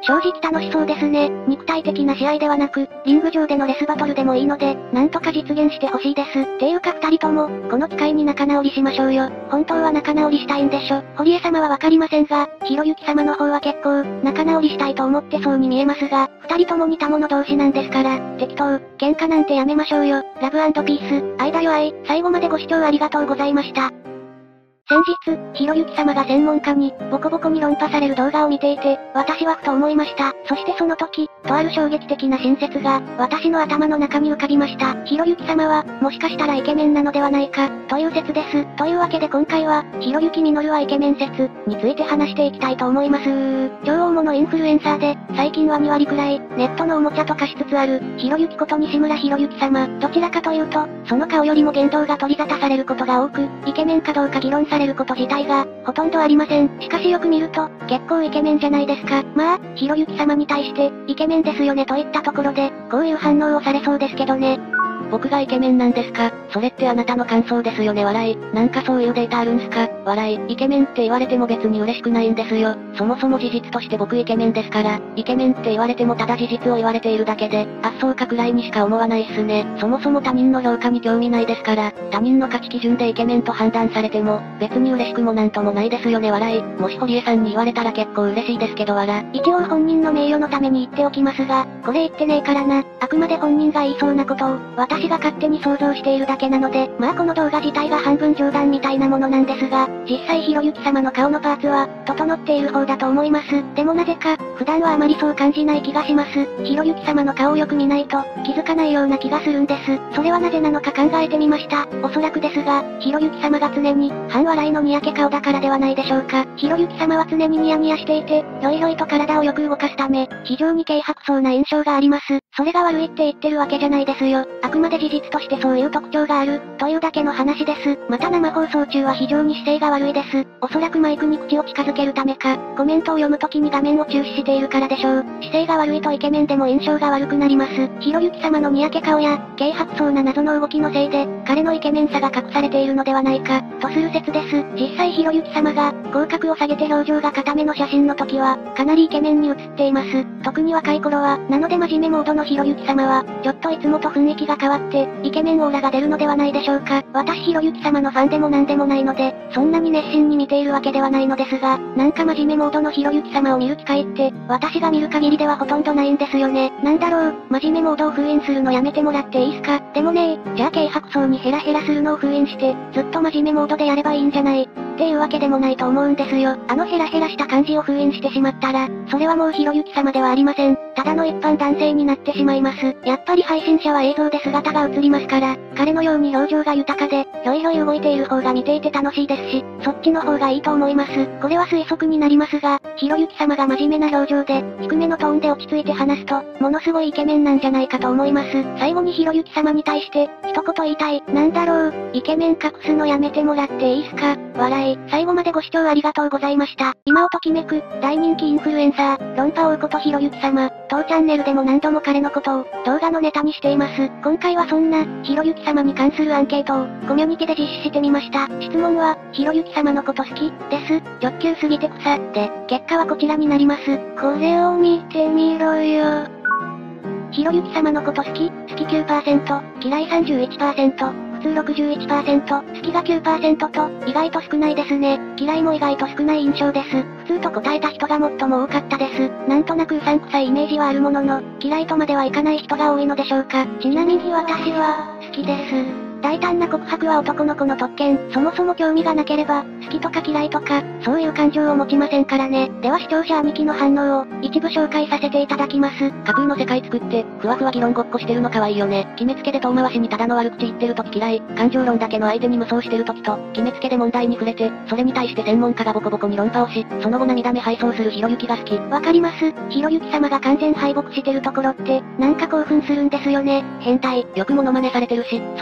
正直楽しそうですね。肉体的な試合ではなく、リング上でのレスバトルでもいいので、なんとか実現してほしいです。っていうか二人とも、この機会に仲直りしましょうよ。本当は仲直りしたいんでしょ。堀江様はわかりませんが、ひろゆき様の方は結構、仲直りしたいと思ってそうに見えますが、二人とも似た者同士なんですから、適当、喧嘩なんてやめましょうよ。ラブ&ピース、愛だよ愛。最後までご視聴ありがとうございました。先日、ひろゆき様が専門家に、ボコボコに論破される動画を見ていて、私はふと思いました。そしてその時、とある衝撃的な新説が、私の頭の中に浮かびました。ひろゆき様は、もしかしたらイケメンなのではないか、という説です。というわけで今回は、ひろゆきみのるはイケメン説、について話していきたいと思います。超大物インフルエンサーで、最近はにわりくらい、ネットのおもちゃと化しつつある、ひろゆきこと西村ひろゆき様。どちらかというと、その顔よりも言動が取り沙汰されることが多く、イケメンかどうか議論されること自体が、ほとんどありません。しかしよく見ると、結構イケメンじゃないですか。まあ、ひろゆき様に対して、イケメンですよねといったところで、こういう反応をされそうですけどね。 僕がイケメンなんですか？それってあなたの感想ですよね笑い。なんかそういうデータあるんすか？笑い。イケメンって言われても別に嬉しくないんですよ。そもそも事実として僕イケメンですから、イケメンって言われてもただ事実を言われているだけで、あっそうかくらいにしか思わないっすね。そもそも他人の評価に興味ないですから、他人の価値基準でイケメンと判断されても、別に嬉しくもなんともないですよね笑い。もし堀江さんに言われたら結構嬉しいですけど笑。 一応本人の名誉のために言っておきますが、これ言ってねえからな。あくまで本人が言いそうなことを、私が勝手に想像しているだけなので、まあこの動画自体が半分冗談みたいなものなんですが、実際ひろゆき様の顔のパーツは、整っている方だと思います。でもなぜか、普段はあまりそう感じない気がします。ひろゆき様の顔をよく見ないと、気づかないような気がするんです。それはなぜなのか考えてみました。おそらくですが、ひろゆき様が常に、半笑いのにやけ顔だからではないでしょうか。ひろゆき様は常にニヤニヤしていて、ひょいひょいと体をよく動かすため、非常に軽薄そうな印象があります。それが悪いって言ってるわけじゃないですよ。あくまで事実としてそういう特徴がある、というだけの話です。また生放送中は非常に姿勢が悪いです。おそらくマイクに口を近づけるためか、コメントを読むときに画面を注視しているからでしょう。姿勢が悪いとイケメンでも印象が悪くなります。ひろゆき様のにやけ顔や、軽薄そうな謎の動きのせいで、彼のイケメンさが隠されているのではないか、とする説です。実際ひろゆき様が、口角を下げて表情が固めの写真の時は、かなりイケメンに写っています。特に若い頃は、なので真面目モードのひろゆき様は、ちょっといつもと雰囲気が変わって、イケメンオーラが出るのではないでしょうか。私ひろゆき様のファンでもなんでもないので、そんなに熱心に見ているわけではないのですが、なんか真面目モードのひろゆき様を見る機会って、私が見る限りではほとんどないんですよね。なんだろう、真面目モードを封印するのやめてもらっていいすか？でもねー、じゃあ軽薄そうにヘラヘラするのを封印して、ずっと真面目モードでやればいいんじゃない？っていうわけでもないと思うんですよ。あのヘラヘラした感じを封印してしまったら、それはもうひろゆき様ではありません。ただの一般男性になってしまいます。やっぱり配信者は映像で姿が映りますから、彼のように表情が豊かで、ひょいひょい動いている方が見ていて楽しいですし、そっちの方がいいと思います。これは推測になりますが、ひろゆき様が真面目な表情で、低めのトーンで落ち着いて話すと、ものすごいイケメンなんじゃないかと思います。最後にひろゆき様に対して、一言言いたい。なんだろう、イケメン隠すのやめてもらっていいすか？笑い。最後までご視聴ありがとうございました。今をときめく、大人気インフルエンサー、論破王ことひろゆき様。当チャンネルでも何度も彼のことを、動画のネタにしています。今回はそんな、ひろゆき様に関するアンケートを、コミュニティで実施してみました。質問は、ひろゆき様のこと好きです。直球すぎて草。で、結果はこちらになります。これを見てみろよ。ひろゆき様のこと好き好き きゅうパーセント、嫌い さんじゅういちパーセント。普通 ろくじゅういちパーセント、好きが きゅうパーセント と、意外と少ないですね。嫌いも意外と少ない印象です。普通と答えた人が最も多かったです。なんとなくうさんくさいイメージはあるものの、嫌いとまではいかない人が多いのでしょうか。ちなみに私は、好きです。大胆な告白は男の子の特権。そもそも興味がなければ、好きとか嫌いとか、そういう感情を持ちませんからね。では視聴者兄貴の反応を、一部紹介させていただきます。 架空の世界作って、ふわふわ議論ごっこしてるの可愛いよね。決めつけで遠回しにただの悪口言ってるとき嫌い。感情論だけの相手に無双してるときと、決めつけで問題に触れて、それに対して専門家がボコボコに論破をし、その後涙目敗走するひろゆきが好き。 わかります。ひろゆき様が完全敗北してるところって、なんか興奮するんですよね。 変態、よくモノマネされてるし、そういうネタと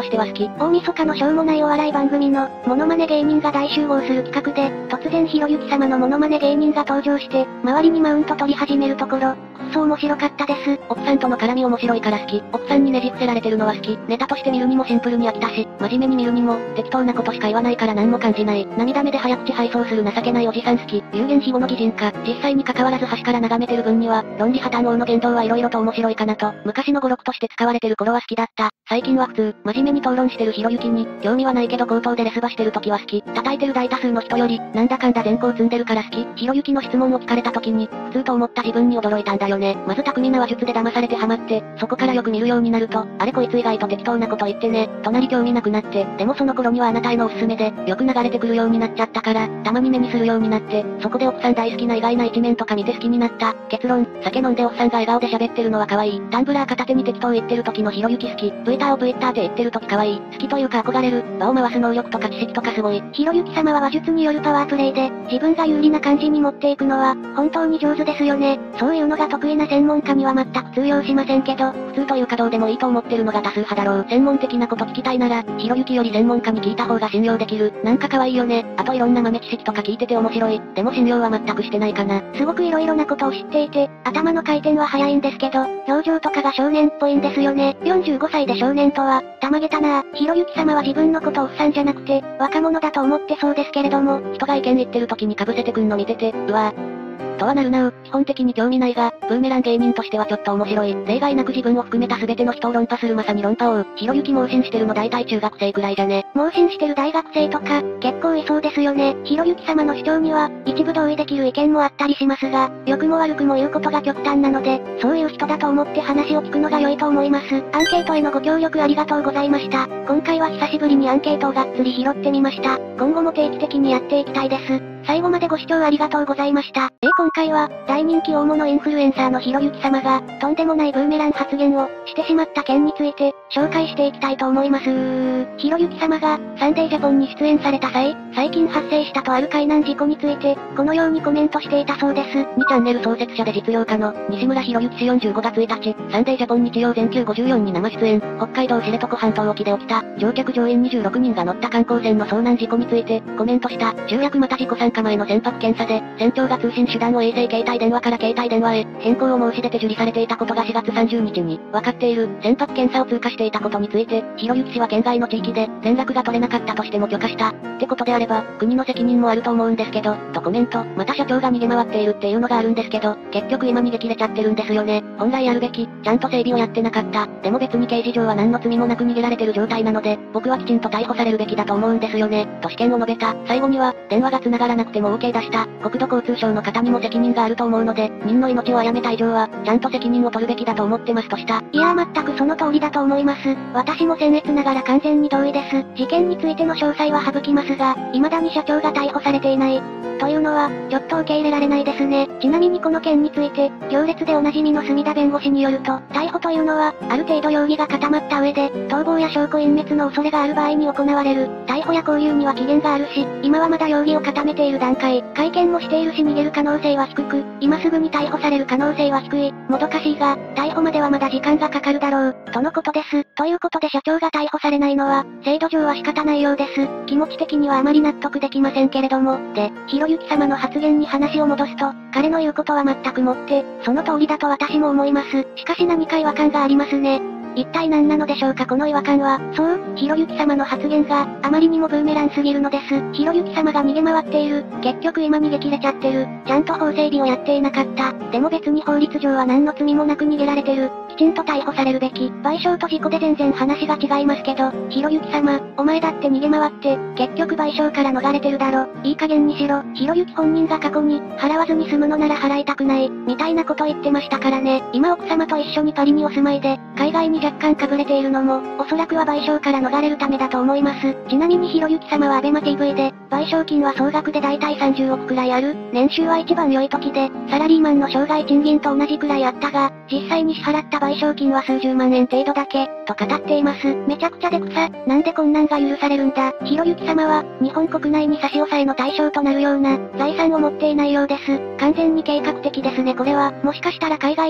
しては好き。 大晦日のしょうもないお笑い番組の、モノマネ芸人が大集合する企画で、突然ひろゆき様のモノマネ芸人が登場して、周りにマウント取り始めるところ、くっそ面白かったです。 奥さんとの絡み面白いから好き。奥さんにねじ伏せられてるのは好き。ネタとして見るにもシンプルに飽きたし、真面目に見るにも、適当なことしか言わないから何も感じない。涙目で早口配送する情けないおじさん好き。有言非語の擬人化。実際に関わらず端から眺めてる分には、論理破綻王の言動は色々と面白いかなと、昔の語録として使われてる頃は好きだった。最近は普通、真面目に討論してるひろゆきに、興味はないけど口頭でレスバしてる時は好き。叩いてる大多数の人より、なんだかんだ善行積んでるから好き。ひろゆきの質問を聞かれた時に、普通と思った自分に驚いたんだよね。まず巧みな話術で騙されてハマって、そこからよく見るようになると、あれこいつ意外と適当なこと言ってね、隣興味なくなって、でもその頃にはあなたへのおすすめで、よく流れてくるようになっちゃったから、たまに目にするようになって、そこで奥さん大好きな意外な一面とか見て好きになった。結論、酒飲んでおっさんが笑顔で喋ってるのは可愛い。タンブラー片手に適当言ってる時のひろゆき好き。ブイターをブイターって言ってる時可愛い。好きというか憧れる。場を回す能力とか知識とかすごい。 ひろゆき様は話術によるパワープレイで、自分が有利な感じに持っていくのは、本当に上手ですよね。そういうのが得意な専門家には全く通用しませんけど、 普通というかどうでもいいと思ってるのが多数派だろう。専門的なこと聞きたいなら、ひろゆきより専門家に聞いた方が信用できる。なんか可愛いよね。あといろんな豆知識とか聞いてて面白い。でも信用は全くしてないかな。 すごく色々なことを知っていて、頭の回転は早いんですけど、表情とかが少年っぽいんですよね。よんじゅうごさいで少年とは、たまげたなぁ。ひろゆき様は自分のことをおっさんじゃなくて、若者だと思ってそうですけれども、 人が意見言ってる時に被せてくんの見てて、うわぁ。とはなるなう。基本的に興味ないが、ブーメラン芸人としてはちょっと面白い。例外なく自分を含めた全ての人を論破するまさに論破王。ひろゆき盲信してるの大体中学生くらいじゃね。 盲信してる大学生とか、結構いそうですよね。ひろゆき様の主張には、一部同意できる意見もあったりしますが、良くも悪くも言うことが極端なので、そういう人だと思って話を聞くのが良いと思います。アンケートへのご協力ありがとうございました。今回は久しぶりにアンケートをがっつり拾ってみました。今後も定期的にやっていきたいです。最後までご視聴ありがとうございました。えー、今回は、大人気大物インフルエンサーのひろゆき様が、とんでもないブーメラン発言を、してしまった件について、紹介していきたいと思います。ひろゆき様が、サンデージャポンに出演された際、最近発生したとある海難事故について、このようにコメントしていたそうです。 にチャンネル創設者で実業家の、西村ひろゆき氏よんじゅうごがつついたち、サンデージャポン日曜全休ごじゅうよんに生出演、北海道知床半島沖で起きた、乗客乗員にじゅうろくにんが乗った観光船の遭難事故について、コメントした、中略また事故参加前の船舶検査で、船長が通信手段を衛星携帯電話から携帯電話へ、変更を申し出て受理されていたことがしがつさんじゅうにちに、分かっている、船舶検査を通過していたことについて、ひろゆき氏は県外の地域で、連絡が取れなかったとしても許可した。ってことであれば、国の責任もあると思うんですけど、とコメント、また社長が逃げ回っているっていうのがあるんですけど、結局今逃げ切れちゃってるんですよね。本来やるべき、ちゃんと整備をやってなかった。でも別に刑事上は何の罪もなく逃げられてる状態なので、僕はきちんと逮捕されるべきだと思うんですよね。と試験を述べた。最後には、電話が繋がらなくても OK 出した。国土交通省の方にも責任があると思うので、人の命を殺めた以上は、ちゃんと責任を取るべきだと思ってますとした。 いやー全くその通りだと思います。私も僭越ながら完全に同意です。事件についての詳細は省きますが、未だに社長が逮捕されていない。というのは、ちょっと受け入れられないですね。ちなみにこの件について、行列でおなじみの墨田弁護士によると、逮捕というのは、ある程度容疑が固まった上で、逃亡や証拠隠滅の恐れがある場合に行われる。逮捕や拘留には期限があるし、今はまだ容疑を固めている段階。会見もしているし逃げる可能性は低く、今すぐに逮捕される可能性は低い。もどかしいが、逮捕まではまだ時間がかかるだろう、とのことです。ということで社長が逮捕されないのは、制度上は仕方ないようです。気持ち的にはあまり納得できませんけれども。で、ひろゆき様の発言に話を戻すと、彼の言うことは全くもって、その通りだと私も思います。しかし何か違和感がありますね。一体何なのでしょうかこの違和感は。そう、ひろゆき様の発言が、あまりにもブーメランすぎるのです。ひろゆき様が逃げ回っている。結局今逃げ切れちゃってる。ちゃんと法整備をやっていなかった。でも別に法律上は何の罪もなく逃げられてる。きちんと逮捕されるべき。賠償と事故で全然話が違いますけど、ひろゆき様、お前だって逃げ回って、結局賠償から逃れてるだろ。いい加減にしろ。ひろゆき本人が過去に、払わずに済むのなら払いたくない、みたいなこと言ってましたからね。今奥様と一緒にパリにお住まいで、海外に若干かぶれているのも、おそらくは賠償から逃れるためだと思います。ちなみにひろゆき様はアベマ ティーブイ で、賠償金は総額でだいたいさんじゅうおくくらいある。年収は一番良い時で、サラリーマンの生涯賃金と同じくらいあったが、実際に支払った賠償金は数十万円程度だけ、と語っています。めちゃくちゃで草、なんでこんなんが許されるんだ。ひろゆき様は、日本国内に差し押さえの対象となるような、財産を持っていないようです。完全に計画的ですねこれは。もしかしたら海外に、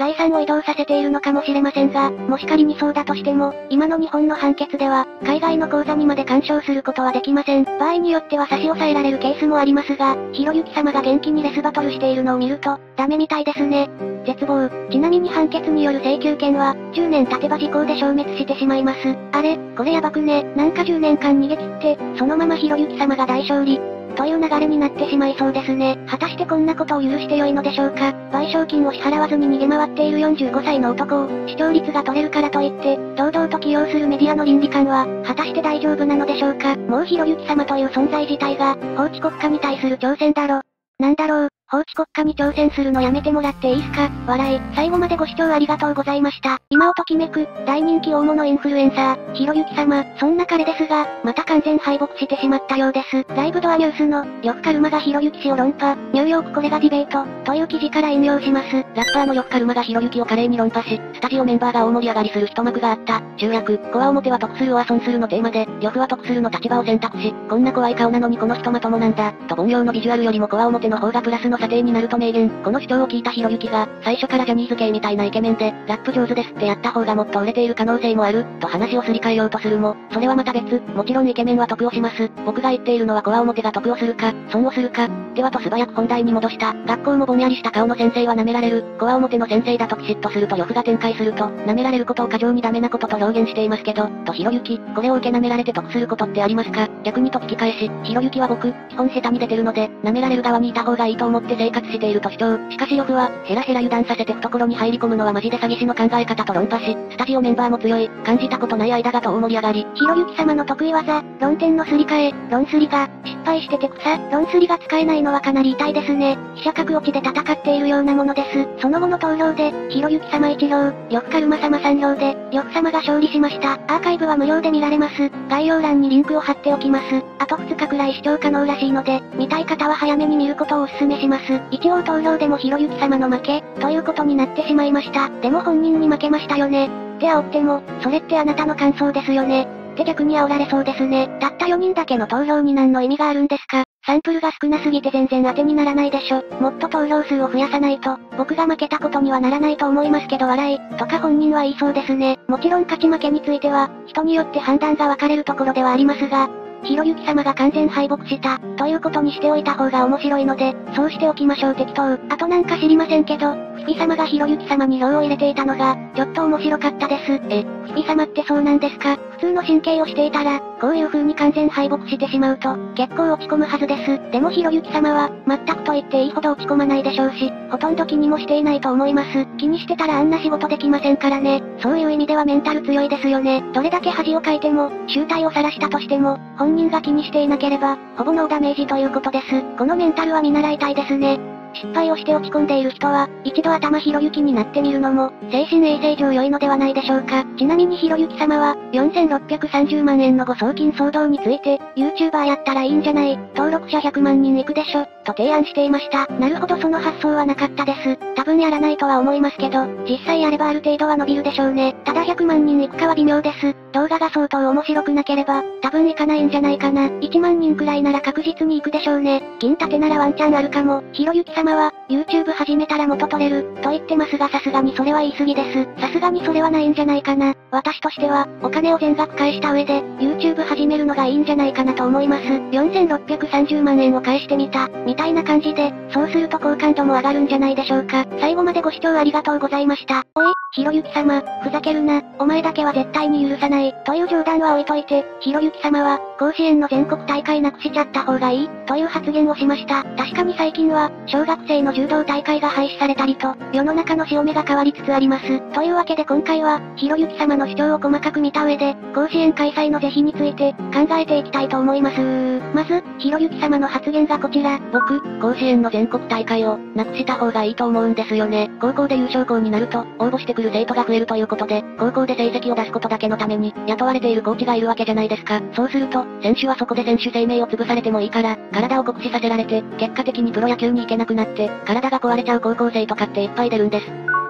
財産を移動させているのかもしれませんが、もし仮にそうだとしても、今の日本の判決では、海外の口座にまで干渉することはできません。場合によっては差し押さえられるケースもありますが、ひろゆき様が元気にレスバトルしているのを見ると、ダメみたいですね。絶望。ちなみに判決による請求権は、じゅうねん経てば時効で消滅してしまいます。あれ、これやばくね。なんかじゅうねんかん逃げ切って、そのままひろゆき様が大勝利。という流れになってしまいそうですね。果たしてこんなことを許してよいのでしょうか。賠償金を支払わずに逃げ回っているよんじゅうごさいの男を、視聴率が取れるからといって、堂々と起用するメディアの倫理観は、果たして大丈夫なのでしょうか。もうひろゆき様という存在自体が、法治国家に対する挑戦だろ。なんだろう、法治国家に挑戦するのやめてもらっていいすか。笑い。最後までご視聴ありがとうございました。今をときめく、大人気大物インフルエンサー、ひろゆき様。そんな彼ですが、また完全敗北してしまったようです。ライブドアニュースの、呂布カルマがひろゆき氏を論破、ニューヨークこれがディベート、という記事から引用します。 ラッパーの呂布カルマがひろゆきを華麗に論破し、スタジオメンバーが大盛り上がりする一幕があった。中略、コア表は得するオア損するのテーマで、呂布は得するの立場を選択し、こんな怖い顔なのにこの人まともなんだ、と凡庸のビジュアルよりもコア表の方がプラスの査定になると明言。この主張を聞いたひろゆきが、最初からジャニーズ系みたいなイケメンで、ラップ上手ですってやった方がもっと売れている可能性もある、と話をすり替えようとするも、それはまた別、もちろんイケメンは得をします。僕が言っているのはコア表が得をするか、損をするか、ではと素早く本題に戻した。学校もぼんやりした顔の先生は舐められる、コア表の先生だとピシッとすると呂布が展開すると、舐められることを過剰にダメなことと表現していますけど、とひろゆき、これを受け舐められて得することってありますか。逆にと聞き返し、ひろゆきは僕、基本下手に出てるので、舐められる側にいた方がいいと思って生活していると主張。しかし呂布は、ヘラヘラ油断させて懐に入り込むのはマジで詐欺師の考え方と論破し、スタジオメンバーも強い、感じたことない間がと大盛り上がり。 ひろゆき様の得意技、論点のすり替え、論すりが、失敗してて草、論すりが使えないのはかなり痛いですね。飛車角落ちで戦っているようなものです。その後の投票で、ひろゆき様いち票、呂布カルマ様さん票で、呂布様が勝利しました。アーカイブは無料で見られます。概要欄にリンクを貼っておきます。あとふつかくらい視聴可能らしいので、見たい方は早めに見ることをお勧めします。一応投票でもひろゆき様の負け、ということになってしまいました。でも本人に負けましたよね。って煽っても、それってあなたの感想ですよね。って逆に煽られそうですね。たったよにんだけの投票に何の意味があるんですか。サンプルが少なすぎて全然当てにならないでしょ。もっと投票数を増やさないと、僕が負けたことにはならないと思いますけど笑い、とか本人は言いそうですね。もちろん勝ち負けについては、人によって判断が分かれるところではありますが、ひろゆき様が完全敗北した、ということにしておいた方が面白いので、そうしておきましょう適当。あとなんか知りませんけど、フピ様がひろゆき様に票を入れていたのが、ちょっと面白かったです。え、フピ様ってそうなんですか。普通の神経をしていたら、こういう風に完全敗北してしまうと、結構落ち込むはずです。でもひろゆき様は、全くと言っていいほど落ち込まないでしょうし、ほとんど気にもしていないと思います。気にしてたらあんな仕事できませんからね。そういう意味ではメンタル強いですよね。どれだけ恥をかいても、醜態を晒したとしても、本人が気にしていなければ、ほぼノーダメージということです。このメンタルは見習いたいですね。失敗をして落ち込んでいる人は、一度頭ひろゆきになってみるのも、精神衛生上良いのではないでしょうか。ちなみにひろゆき様は、よんせんろっぴゃくさんじゅうまんえんの誤送金騒動について、YouTuber やったらいいんじゃない、登録者ひゃくまんにんいくでしょ、と提案していました。なるほどその発想はなかったです。多分やらないとは思いますけど、実際やればある程度は伸びるでしょうね。ただひゃくまんにんいくかは微妙です。動画が相当面白くなければ、多分いかないんじゃないかな。いちまんにんくらいなら確実に行くでしょうね。金立てならワンチャンあるかも。ひろゆき様は、YouTube 始めたら元取れる、と言ってますがさすがにそれは言い過ぎです。さすがにそれはないんじゃないかな。私としては、お金を全額返した上で、YouTube 始めるのがいいんじゃないかなと思います。よんせんろっぴゃくさんじゅうまんえんを返してみた、みたいな感じで、そうすると好感度も上がるんじゃないでしょうか。最後までご視聴ありがとうございました。おい、ひろゆき様、ふざけるな、お前だけは絶対に許さない、という冗談は置いといて、ひろゆき様は、甲子園の全国大会なくしちゃった方がいい、という発言をしました。確かに最近は、小学生の柔道大会が廃止されたりと、世の中の潮目が変わりつつあります。というわけで今回は、ひろゆき様の主張を細かく見た上で、甲子園開催の是非について、考えていきたいと思います。まず、ひろゆき様の発言がこちら。 僕、甲子園の全国大会を、なくした方がいいと思うんですよね。高校で優勝校になると、応募してくる生徒が増えるということで、高校で成績を出すことだけのために、雇われているコーチがいるわけじゃないですか。そうすると、選手はそこで選手生命を潰されてもいいから、体を酷使させられて、結果的にプロ野球に行けなくなって、体が壊れちゃう高校生とかっていっぱい出るんです。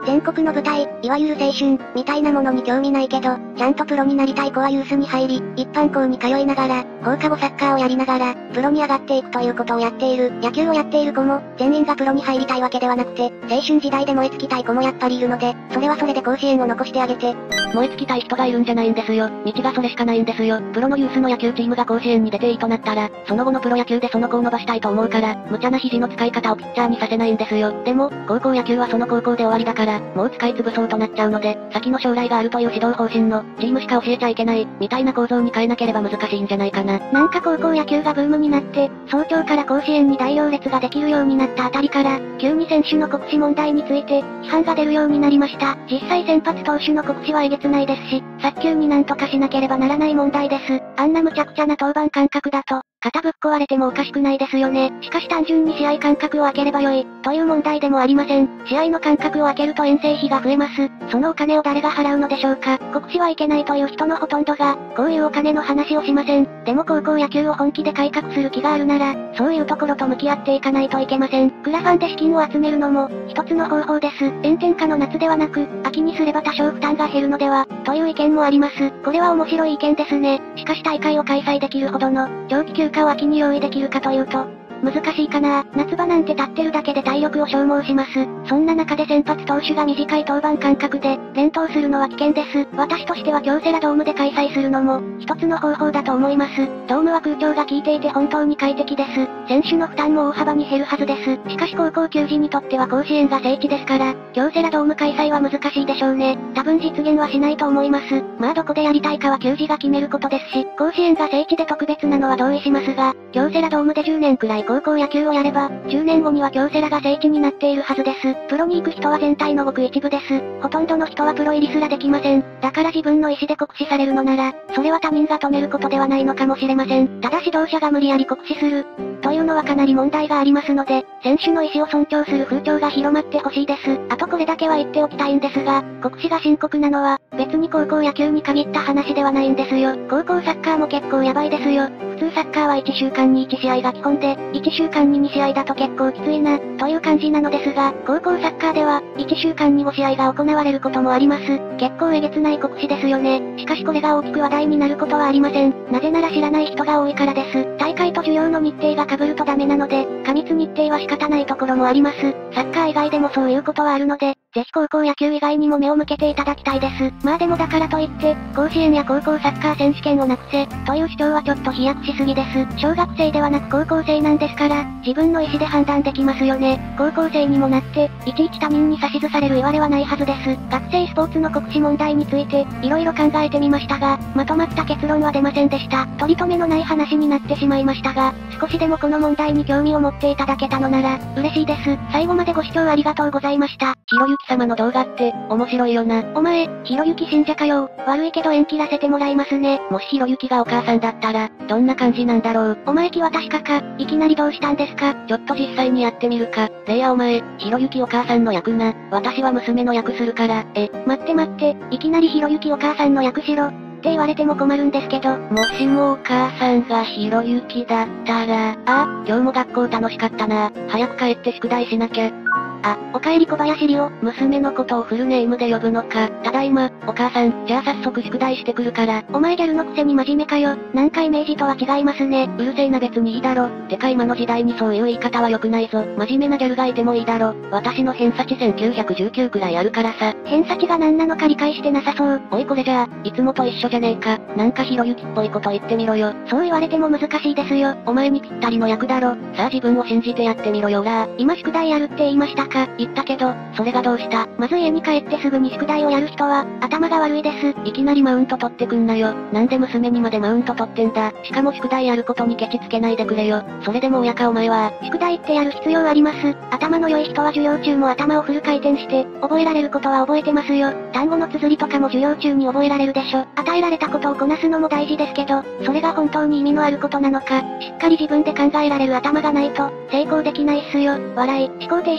全国の舞台、いわゆる青春、みたいなものに興味ないけど、ちゃんとプロになりたい子はユースに入り、一般校に通いながら、放課後サッカーをやりながら、プロに上がっていくということをやっている。野球をやっている子も、全員がプロに入りたいわけではなくて、青春時代で燃え尽きたい子もやっぱりいるので、それはそれで甲子園を残してあげて。 燃え尽きたい人がいるんじゃないんですよ。道がそれしかないんですよ。プロのユースの野球チームが甲子園に出ていいとなったら、その後のプロ野球でその子を伸ばしたいと思うから、無茶な肘の使い方をピッチャーにさせないんですよ。でも、高校野球はその高校で終わりだから、もう使い潰そうとなっちゃうので、先の将来があるという指導方針の、チームしか教えちゃいけない、みたいな構造に変えなければ難しいんじゃないかな。 なんか高校野球がブームになって、早朝から甲子園に大行列ができるようになったあたりから、急に選手の国試問題について、批判が出るようになりました。実際先発投手の国試はえげつないですし、早急になんとかしなければならない問題です。あんな無茶苦茶な登板間隔だと、肩ぶっ壊れてもおかしくないですよね。しかし単純に試合間隔を空ければよい、という問題でもありません。試合の間隔を空けると遠征費が増えます。そのお金を誰が払うのでしょうか。国試はいけないという人のほとんどが、こういうお金の話をしません。でも高校野球を本気で改革する気があるなら、そういうところと向き合っていかないといけません。クラファンで資金を集めるのも、一つの方法です。炎天下の夏ではなく、秋にすれば多少負担が減るのでは、という意見もあります。これは面白い意見ですね。しかし大会を開催できるほどの、長期休暇を秋に用意できるかというと、難しいかな。夏場なんて立ってるだけで体力を消耗します。そんな中で先発投手が短い登板間隔で、連投するのは危険です。私としては京セラドームで開催するのも、一つの方法だと思います。ドームは空調が効いていて本当に快適です。選手の負担も大幅に減るはずです。しかし高校球児にとっては甲子園が聖地ですから、京セラドーム開催は難しいでしょうね。多分実現はしないと思います。まあどこでやりたいかは球児が決めることですし、甲子園が聖地で特別なのは同意しますが、京セラドームでじゅうねんくらい高校野球をやれば、じゅうねんごには京セラが聖地になっているはずです。プロに行く人は全体のごく一部です。ほとんどの人はプロ入りすらできません。だから自分の意思で酷使されるのなら、それは他人が止めることではないのかもしれません。ただ指導者が無理やり酷使する、というのはかなり問題がありますので、選手の意思を尊重する風潮が広まってほしいです。あとこれだけは言っておきたいんですが、酷使が深刻なのは、別に高校野球に限った話ではないんですよ。高校サッカーも結構やばいですよ。普通サッカーはいちしゅうかんにいち試合が基本で、いちしゅうかんにに試合だと結構きついな、という感じなのですが、高校サッカーでは、いちしゅうかんにご試合が行われることもあります。結構えげつない酷使ですよね。しかしこれが大きく話題になることはありません。なぜなら知らない人が多いからです。大会と授業の日程が被るとダメなので、過密日程は仕方ないところもあります。サッカー以外でもそういうことはあるので、ぜひ高校野球以外にも目を向けていただきたいです。まあでもだからといって、甲子園や高校サッカー選手権をなくせ、という主張はちょっと飛躍しすぎです。小学生ではなく高校生なんですから、自分の意思で判断できますよね。高校生にもなって、いちいち他人に指図される言われはないはずです。学生スポーツの国試問題について、いろいろ考えてみましたが、まとまった結論は出ませんでした。取り留めのない話になってしまいましたが、少しでもこの問題に興味を持っていただけたのなら、嬉しいです。最後までご視聴ありがとうございました。 ひろゆき様の動画って、面白いよな。 お前、ひろゆき信者かよ。悪いけど縁切らせてもらいますね。 もしひろゆきがお母さんだったら、どんな感じなんだろう。 お前気は確かか、いきなりどうしたんですか。 ちょっと実際にやってみるか。レイヤお前、ひろゆきお母さんの役な。私は娘の役するから、え。 待って待って、いきなりひろゆきお母さんの役しろ。って言われても困るんですけど。 もしもお母さんがひろゆきだったら、あ、今日も学校楽しかったな。早く帰って宿題しなきゃ。 あ、お帰り小林りお。 娘のことをフルネームで呼ぶのか。ただいま、お母さん、じゃあ早速宿題してくるから。 お前ギャルのくせに真面目かよ。なんかイメージとは違いますね。 うるせえな別にいいだろ。てか今の時代にそういう言い方は良くないぞ。真面目なギャルがいてもいいだろ。私の偏差値せんきゅうひゃくじゅうきゅうくらいあるからさ。 偏差値が何なのか理解してなさそう。 おいこれじゃあ、いつもと一緒じゃねえか。なんかひろゆきっぽいこと言ってみろよ。 そう言われても難しいですよ。 お前にぴったりの役だろ。さあ自分を信じてやってみろよら。 今宿題やるって言いましたか。 言ったけど、それがどうした？ まず家に帰ってすぐに宿題をやる人は、頭が悪いです。 いきなりマウント取ってくんなよ。なんで娘にまでマウント取ってんだ。しかも宿題やることにケチつけないでくれよ。それでも親かお前は。 宿題ってやる必要あります。頭の良い人は授業中も頭をフル回転して、覚えられることは覚えてますよ。単語の綴りとかも授業中に覚えられるでしょ。与えられたことをこなすのも大事ですけど、それが本当に意味のあることなのか、しっかり自分で考えられる頭がないと、成功できないっすよ。笑い、思考停止して他人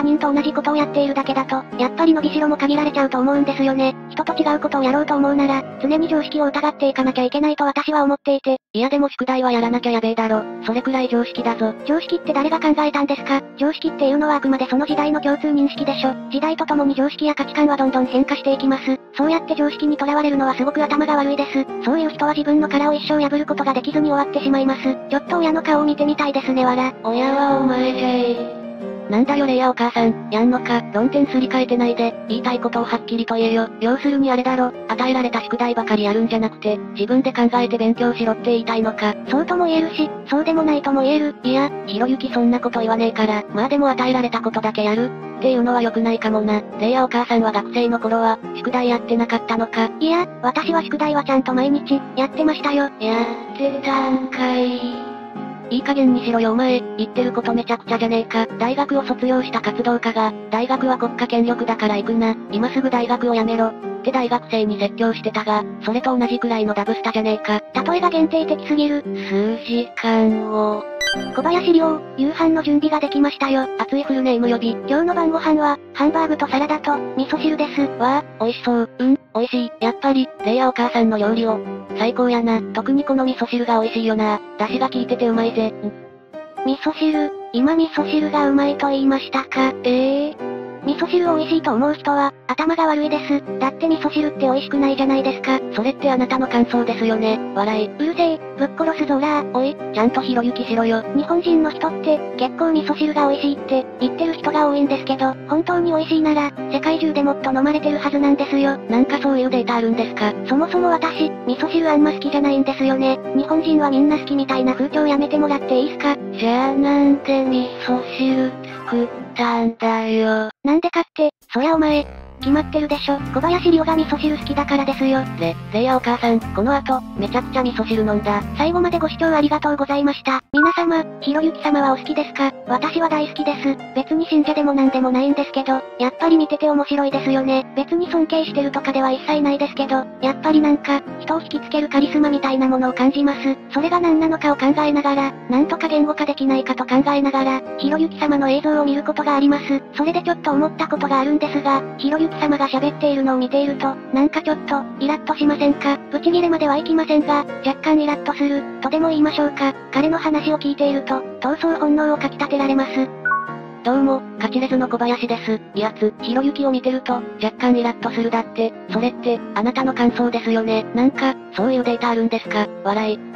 人と同じことをやっているだけだと、やっぱり伸びしろも限られちゃうと思うんですよね。人と違うことをやろうと思うなら、常に常識を疑っていかなきゃいけないと私は思っていて。 いやでも宿題はやらなきゃやべえだろ。それくらい常識だぞ。 常識って誰が考えたんですか？常識っていうのはあくまでその時代の共通認識でしょ。時代とともに常識や価値観はどんどん変化していきます。そうやって常識にとらわれるのはすごく頭が悪いです。そういう人は自分の殻を一生破ることができずに終わってしまいます。ちょっと親の顔を見てみたいですねわら。 親はお前じゃい。なんだよレイヤお母さん、やんのか、論点すり替えてないで、言いたいことをはっきりと言えよ。要するにあれだろ、与えられた宿題ばかりやるんじゃなくて、自分で考えて勉強しろって言いたいのか。 そうとも言えるし、そうでもないとも言える。 いや、ひろゆきそんなこと言わねえから、まあでも与えられたことだけやるっていうのは良くないかもな。レイヤお母さんは学生の頃は、宿題やってなかったのか。 いや、私は宿題はちゃんと毎日、やってましたよ。 やってたんかい。いい加減にしろよお前、言ってることめちゃくちゃじゃねえか。大学を卒業した活動家が、大学は国家権力だから行くな。今すぐ大学を辞めろ。って大学生に説教してたが、それと同じくらいのダブスタじゃねえか。 例えが限定的すぎる。 数時間を。 小林亮、夕飯の準備ができましたよ。 熱いフルネーム呼び。 今日の晩ご飯は、ハンバーグとサラダと、味噌汁です。 わあ、美味しそう。うん、美味しい。やっぱり、レイヤお母さんの料理を。最高やな。特にこの味噌汁が美味しいよな。出汁が効いててうまいぜ。ん味噌汁、今味噌汁がうまいと言いましたか。 ええー味噌汁を美味しいと思う人は、頭が悪いです。だって味噌汁って美味しくないじゃないですか。 それってあなたの感想ですよね。笑い。 うるせえ、ぶっ殺すぞらー。 おい、ちゃんとひろゆきしろよ。 日本人の人って、結構味噌汁が美味しいって、言ってる人が多いんですけど、本当に美味しいなら、世界中でもっと飲まれてるはずなんですよ。 なんかそういうデータあるんですか？ そもそも私、味噌汁あんま好きじゃないんですよね。日本人はみんな好きみたいな風潮やめてもらっていいっすか？ じゃあなんで味噌汁作ったんだよ。 なんでかって、そりゃお前、決まってるでしょ。小林亮が味噌汁好きだからですよ。 レ、レイヤお母さん、この後、めちゃくちゃ味噌汁飲んだ。 最後までご視聴ありがとうございました。皆様、ひろゆき様はお好きですか？私は大好きです。別に信者でもなんでもないんですけど、やっぱり見てて面白いですよね。別に尊敬してるとかでは一切ないですけど、やっぱりなんか、人を引きつけるカリスマみたいなものを感じます。それが何なのかを考えながら、なんとか言語化できないかと考えながら、ひろゆき様の映像を見ることがあります。それでちょっと思ったことがあるんですが、ひろゆき様が喋っているのを見ていると、なんかちょっと、イラッとしませんか？ブチギレまではいきませんが、若干イラッとする、とでも言いましょうか。彼の話を聞いていると、闘争本能をかき立てられます。 どうも、カチレズの小林です。いやつ、ひろゆきを見てると、若干イラッとするだって、それって、あなたの感想ですよね。なんか、そういうデータあるんですか？笑い。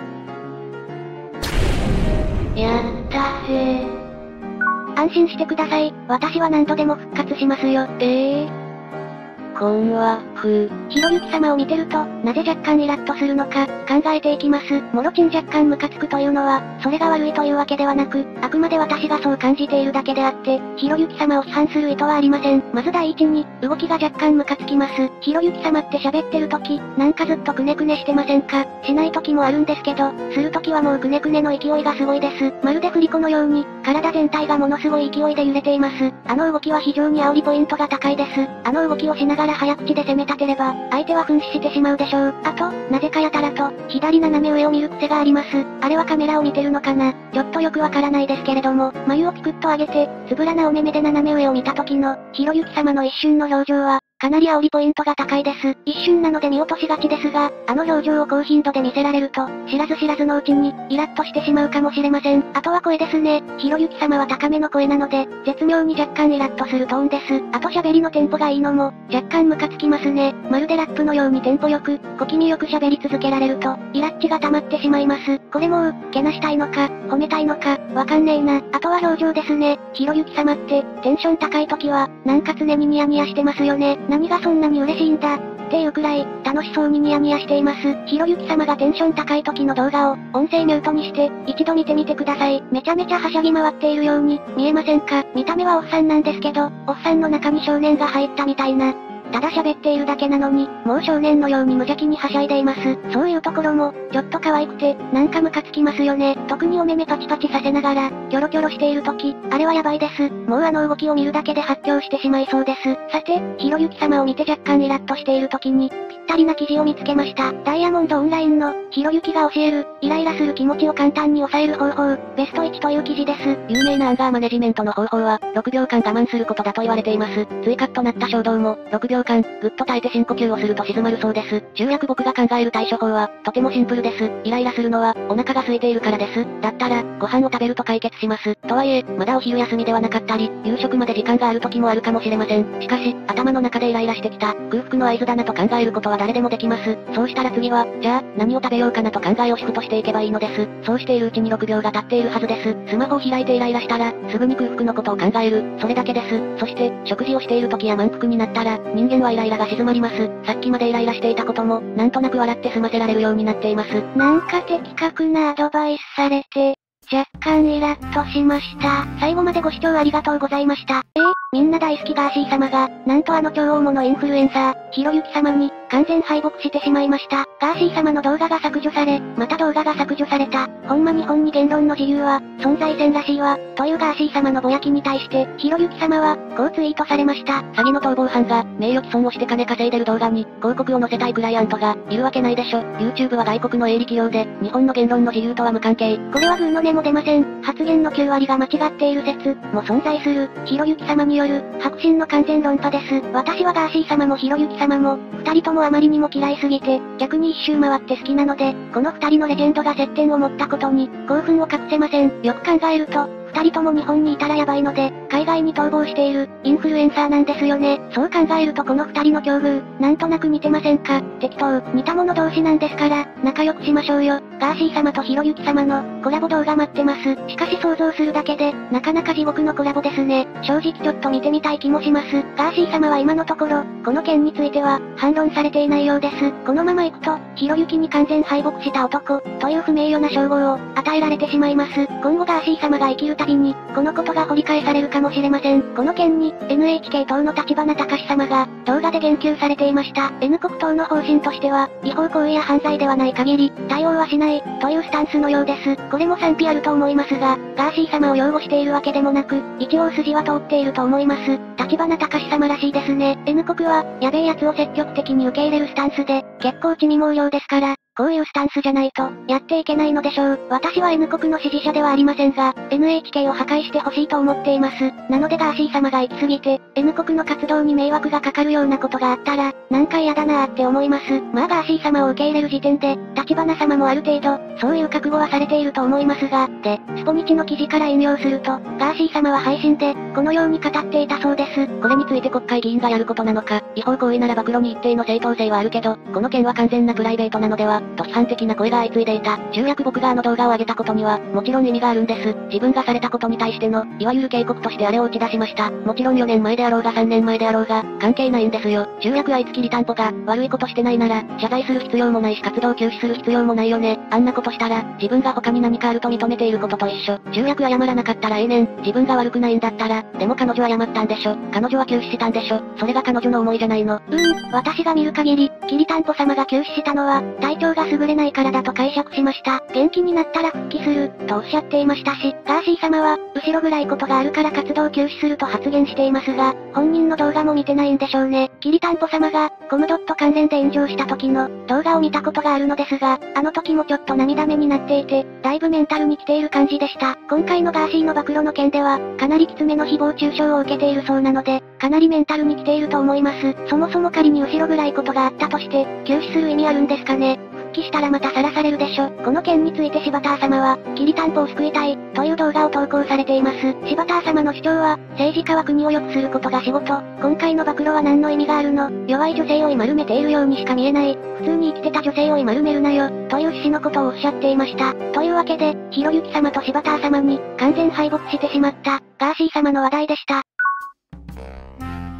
やったぜ。 安心してください。私は何度でも復活しますよ。 ええー困惑。 ひろゆき様を見てると、なぜ若干イラッとするのか、考えていきます。もろちん若干ムカつくというのは、それが悪いというわけではなく、あくまで私がそう感じているだけであって、ひろゆき様を批判する意図はありません。まず第一に、動きが若干ムカつきます。ひろゆき様って喋ってる時、なんかずっとくねくねしてませんか？しない時もあるんですけど、する時はもうくねくねの勢いがすごいです。まるで振り子のように、体全体がものすごい勢いで揺れています。あの動きは非常に煽りポイントが高いです。あの動きをしながら早口で攻め立てれば、相手は噴死してしまうでしょう。あと、なぜかやたらと、左斜め上を見る癖があります。あれはカメラを見てるのかな？ちょっとよくわからないですけれども、眉をピクッと上げて、つぶらなお目目で斜め上を見た時の、ひろゆき様の一瞬の表情は、かなり煽りポイントが高いです。一瞬なので見落としがちですが、あの表情を高頻度で見せられると、知らず知らずのうちに、イラッとしてしまうかもしれません。あとは声ですね。ひろゆき様は高めの声なので、絶妙に若干イラッとするトーンです。あと喋りのテンポがいいのも、若干ムカつきますね。まるでラップのようにテンポよく、小気味よく喋り続けられると、イラッチが溜まってしまいます。これもう、けなしたいのか、褒めたいのか、わかんねえな。あとは表情ですね。ひろゆき様って、テンション高い時は、なんか常にニヤニヤしてますよね。何がそんなに嬉しいんだ。っていうくらい、楽しそうにニヤニヤしています。ひろゆき様がテンション高い時の動画を、音声ミュートにして、一度見てみてください。めちゃめちゃはしゃぎ回っているように、見えませんか？見た目はおっさんなんですけど、おっさんの中に少年が入ったみたいな。 ただ喋っているだけなのに、もう少年のように無邪気にはしゃいでいます。そういうところも、ちょっと可愛くて、なんかムカつきますよね。特にお目目パチパチさせながら、キョロキョロしている時、あれはやばいです。もうあの動きを見るだけで発狂してしまいそうです。さて、ひろゆき様を見て若干イラッとしている時に、ぴったりな記事を見つけました。ダイヤモンドオンラインの、ひろゆきが教える、イライラする気持ちを簡単に抑える方法、ベストいちという記事です。 有名なアンガーマネジメントの方法は、ろくびょうかん我慢することだと言われています。追加となった衝動も、ろくびょうかん、ぐっと耐えて深呼吸をすると静まるそうです。重役僕が考える対処法は、とてもシンプルです。イライラするのは、お腹が空いているからです。だったら、ご飯を食べると解決します。とはいえ、まだお昼休みではなかったり、夕食まで時間がある時もあるかもしれません。しかし、頭の中でイライラしてきた、空腹の合図だなと考えることは誰でもできます。そうしたら次は、じゃあ、何を食べようかなと考えをシフトしていけばいいのです。そうしているうちにろくびょうが経っているはずです。スマホを開いてイライラしたら、すぐに空腹のことを考える。それだけです。そして、食事をしている時や満腹になったら、人間はイライラが静まります。さっきまでイライラしていたことも、なんとなく笑って済ませられるようになっています。 なんか的確なアドバイスされて、若干イラッとしました。最後までご視聴ありがとうございました。えー、みんな大好きガーシー様が、なんとあの超大物インフルエンサー、ひろゆき様に、完全敗北してしまいました。ガーシー様の動画が削除され、また動画が削除された。ほんま日本に言論の自由は、存在せんらしいわ。というガーシー様のぼやきに対して、ひろゆき様は、こうツイートされました。 詐欺の逃亡犯が、名誉毀損をして金稼いでる動画に、広告を載せたいクライアントが、いるわけないでしょ。YouTube は外国の営利企業で、日本の言論の自由とは無関係。 これはグーの音も出ません。発言のきゅうわりが間違っている説、も存在する、ひろゆき様による、白真の完全論破です。私はガーシー様もひろゆき様も、二人ともあまりにも嫌いすぎて、逆に一周回って好きなので、この二人のレジェンドが接点を持ったことに、興奮を隠せません。よく考えると、二人とも日本にいたらやばいので、海外に逃亡している、インフルエンサーなんですよね。そう考えるとこの二人の境遇、なんとなく似てませんか？適当、似た者同士なんですから、仲良くしましょうよ。ガーシー様とひろゆき様の、コラボ動画待ってます。しかし想像するだけで、なかなか地獄のコラボですね。正直ちょっと見てみたい気もします。ガーシー様は今のところ、この件については、反論されていないようです。このまま行くと、ひろゆきに完全敗北した男、という不名誉な称号を、与えられてしまいます。今後ガーシー様が生きるたびに、このことが掘り返されるかもしれません。この件に、エヌエイチケー 党の立花隆様が、動画で言及されていました。N 国党の方針としては、違法行為や犯罪ではない限り、対応はしない、というスタンスのようです。これも賛否あると思いますが、ガーシー様を擁護しているわけでもなく、一応筋は通っていると思います。立花隆様らしいですね。N 国は、やべえやつを積極的に受け入れるスタンスで、結構地味猛量ですから、こういうスタンスじゃないと、やっていけないのでしょう。私は N 国の支持者ではありませんが、エヌエイチケー を破壊してほしいと思っています。なのでガーシー様が行き過ぎて、N 国の活動に迷惑がかかるようなことがあったら、なんか嫌だなーって思います。まあガーシー様を受け入れる時点で、立花様もある程度、そういう覚悟はされていると思いますが、で、スポニチの記事から引用すると、ガーシー様は配信で、このように語っていたそうです。 これについて国会議員がやることなのか、違法行為なら暴露に一定の正当性はあるけど、この件は完全なプライベートなのでは、と批判的な声が相次いでいた。重役僕があの動画を上げたことには、もちろん意味があるんです。自分がされたことに対しての、いわゆる警告としてあれを打ち出しました。もちろんよねんまえであろうがさんねんまえであろうが、関係ないんですよ。重役あいつきりたんぽが、悪いことしてないなら、謝罪する必要もないし活動休止する必要もないよね。あんなことしたら、自分が他に何かあると認めていることと一緒。重役謝らなかったらええねん。自分が悪くないんだったら、でも彼女は謝ったんでしょ。彼女は休止したんでしょ。それが彼女の思いじゃないの。 うーん、私が見る限り、きりたんぽ様が休止したのは、体調が優れないからだと解釈しました。元気になったら復帰する、とおっしゃっていましたし、ガーシー様は、後ろ暗いことがあるから活動休止すると発言していますが、本人の動画も見てないんでしょうね。きりたんぽ様が、コムドット関連で炎上した時の、動画を見たことがあるのですが、あの時もちょっと涙目になっていて、だいぶメンタルに来ている感じでした。今回のガーシーの暴露の件では、かなりきつめの誹謗中傷を受けているそうなので、かなりメンタルに来ていると思います。そもそも仮に後ろ暗いことがあったとして、休止する意味あるんですかね。復帰したらまたさらされるでしょ。この件について柴田様は、きりたんぽを救いたい、という動画を投稿されています。柴田様の主張は、政治家は国を良くすることが仕事。今回の暴露は何の意味があるの？弱い女性を居丸めているようにしか見えない。普通に生きてた女性を居丸めるなよ、という趣旨のことをおっしゃっていました。というわけで、ひろゆき様と柴田様に、完全敗北してしまった、ガーシー様の話題でした。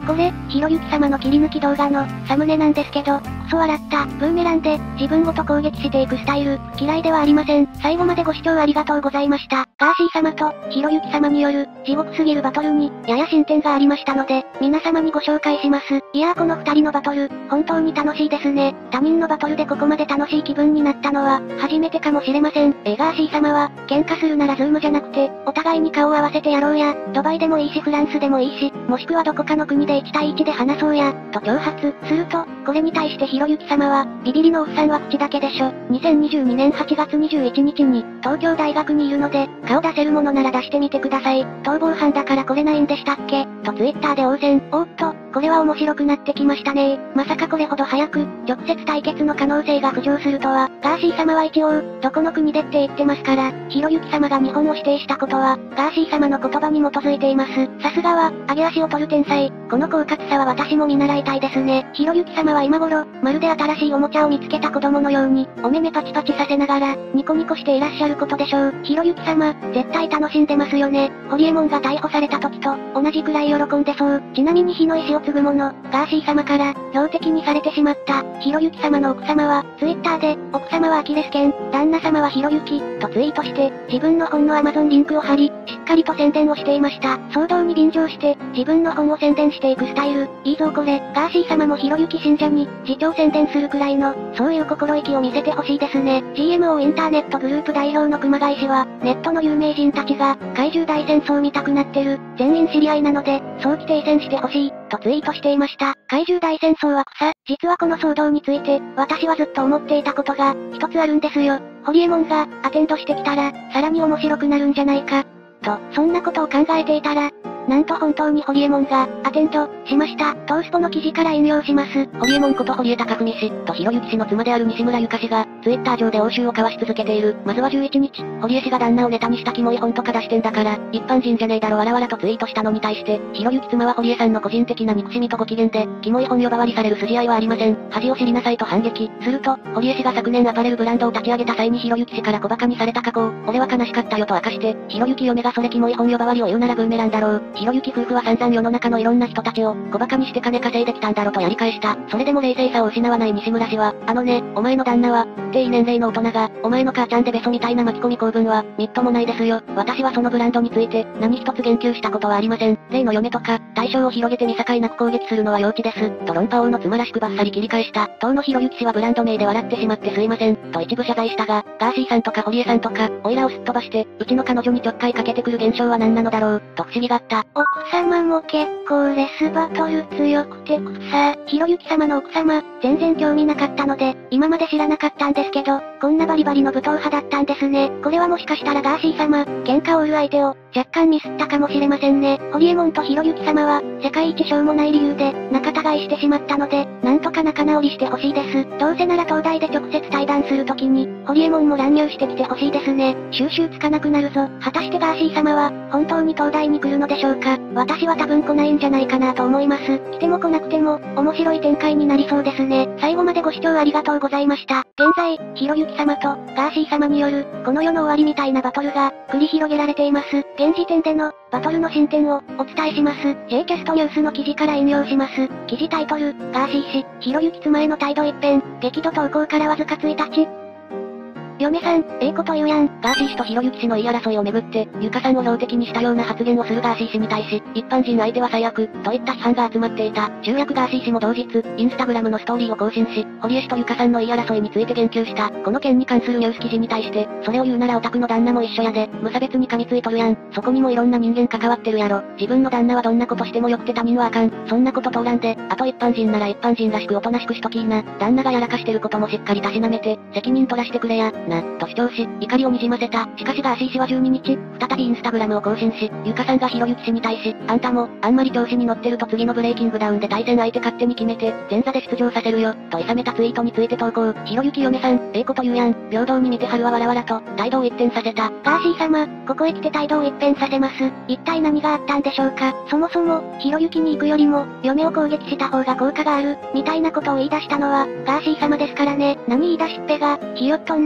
これ、ひろゆき様の切り抜き動画の、サムネなんですけど、クソ笑った、ブーメランで、自分ごと攻撃していくスタイル、嫌いではありません。最後までご視聴ありがとうございました。ガーシー様と、ひろゆき様による、地獄すぎるバトルに、やや進展がありましたので、皆様にご紹介します。いやーこの二人のバトル、本当に楽しいですね。他人のバトルでここまで楽しい気分になったのは、初めてかもしれません。えー、ガーシー様は、喧嘩するならズームじゃなくて、お互いに顔を合わせてやろうや、ドバイでもいいしフランスでもいいし、もしくはどこかの国でいち対いちで話そうや、と挑発。すると、これに対してひろゆき様は、ビビりのおっさんは口だけでしょ。にせんにじゅうにねんはちがつにじゅういちにちに、東京大学にいるので、顔出せるものなら出してみてください。逃亡犯だから来れないんでしたっけとツイッターで応戦。おーっと、これは面白くなってきましたねまさかこれほど早く、直接対決の可能性が浮上するとは、ガーシー様は一応、どこの国でって言ってますから、ひろゆき様が日本を指定したことは、ガーシー様の言葉に基づいています。さすがは、上げ足を取る天才。この狡猾さは私も見習いたいですね。ひろゆき様は今頃、まるで新しいおもちゃを見つけた子供のように、お目目パチパチさせながら、ニコニコしていらっしゃることでしょう。ひろゆき様、絶対楽しんでますよね。ホリエモンが逮捕された時と、同じくらい喜んでそう。ちなみに火の石を継ぐ者、ガーシー様から、標的にされてしまった、ひろゆき様の奥様は、ツイッターで、奥様はアキレス腱、旦那様はひろゆき、とツイートして、自分の本の Amazon リンクを貼り、しっかりと宣伝をしていました。騒動に便乗して、自分の本を宣伝していくスタイル、いいぞこれ。ガーシー様もひろゆき信者に、自重宣伝するくらいの、そういう心意気を見せてほしいですね。ジーエムオー インターネットグループ代表の熊谷氏は、ネットの有名人たちが、怪獣大戦争見たくなってる、全員知り合いなので、早期停戦してほしい、とツイートしていました。怪獣大戦争は草。実はこの騒動について、私はずっと思っていたことが、一つあるんですよ。ホリエモンが、アテンドしてきたら、さらに面白くなるんじゃないか。と、そんなことを考えていたら、なんと本当にホリエモンが、アテンド、しました。トースポの記事から引用します。 ホリエモンこと堀江貴文氏、とひろゆき氏の妻である西村ゆか氏が、ツイッター上で応酬を交わし続けている。まずはじゅういちにち、堀江氏が旦那をネタにしたキモい本とか出してんだから、一般人じゃねえだろわらわらとツイートしたのに対して、ひろゆき妻は堀江さんの個人的な憎しみとご機嫌で、キモい本呼ばわりされる筋合いはありません。恥を知りなさいと反撃。すると、堀江氏が昨年アパレルブランドを立ち上げた際にひろゆき氏から小馬鹿にされた過去を、俺は悲しかったよと明かして、ひろゆき嫁がそれキモい本呼ばわりを言うならブーメランだろう。ひろゆき夫婦は散々世の中のいろんな人たちを、小馬鹿にして金稼いできたんだろとやり返した。それでも冷静さを失わない西村氏は、あのね、お前の旦那は、っていい年齢の大人が、お前の母ちゃんでベソみたいな巻き込み構文は、みっともないですよ。私はそのブランドについて、何一つ言及したことはありません。例の嫁とか、対象を広げて見境なく攻撃するのは幼稚です。と論破王の妻らしくバッサリ切り返した。当のひろゆき氏はブランド名で笑ってしまってすいません。と一部謝罪したが、ガーシーさんとか堀江さんとか、おいらをすっ飛ばして、うちの彼女にちょっかいかけてくる現象は何なのだろう、と不思議があった。 奥様も結構レスバトル強くて草。ひろゆき様の奥様、全然興味なかったので、今まで知らなかったんですけど、こんなバリバリの武闘派だったんですね。これはもしかしたらガーシー様、喧嘩を売る相手を、若干ミスったかもしれませんね。ホリエモンとひろゆき様は、世界一しょうもない理由で、仲違いしてしまったので、なんとか仲直りしてほしいです。どうせなら東大で直接対談するときに、ホリエモンも乱入してきてほしいですね。収集つかなくなるぞ。果たしてガーシー様は、本当に東大に来るのでしょうか。私は多分来ないんじゃないかなと思います。来ても来なくても、面白い展開になりそうですね。最後までご視聴ありがとうございました。現在、ひろゆき様と、ガーシー様による、この世の終わりみたいなバトルが、繰り広げられています。現時点での、バトルの進展を、お伝えします。J キャストニュースの記事から引用します。記事タイトル、ガーシー氏、ひろゆき妻への態度一変、激怒投稿からわずかついたち。嫁さん、ええこと言うやん。 ガーシー氏とひろゆき氏の言い争いをめぐって、ゆかさんを標的にしたような発言をするガーシー氏に対し、一般人相手は最悪、といった批判が集まっていた。中役ガーシー氏も同日、インスタグラムのストーリーを更新し、堀江氏とゆかさんの言い争いについて言及した。この件に関するニュース記事に対して、それを言うならオタクの旦那も一緒やで、無差別に噛みついとるやん。そこにもいろんな人間関わってるやろ。自分の旦那はどんなことしてもよくて他人はあかん。そんなこと通らんで、あと一般人なら一般人らしくおとなしくしときーな。旦那がやらかしてることもしっかりたしなめて、責任取らしてくれや、な、と主張し、怒りをにじませた。しかしガーシー氏はじゅうににち、再びインスタグラムを更新し、ゆかさんがひろゆき氏に対し、あんたも、あんまり調子に乗ってると次のブレイキングダウンで対戦相手勝手に決めて、前座で出場させるよ、と諌めたツイートについて投稿。ひろゆき嫁さん、ええこと言うやん。平等に見てはるわわらわらと、態度を一転させた。 ガーシー様、ここへ来て態度を一変させます。一体何があったんでしょうか。そもそも、ひろゆきに行くよりも、嫁を攻撃した方が効果がある、みたいなことを言い出したのは、ガーシー様ですからね。何言い出しっぺが、ひよっとんねん、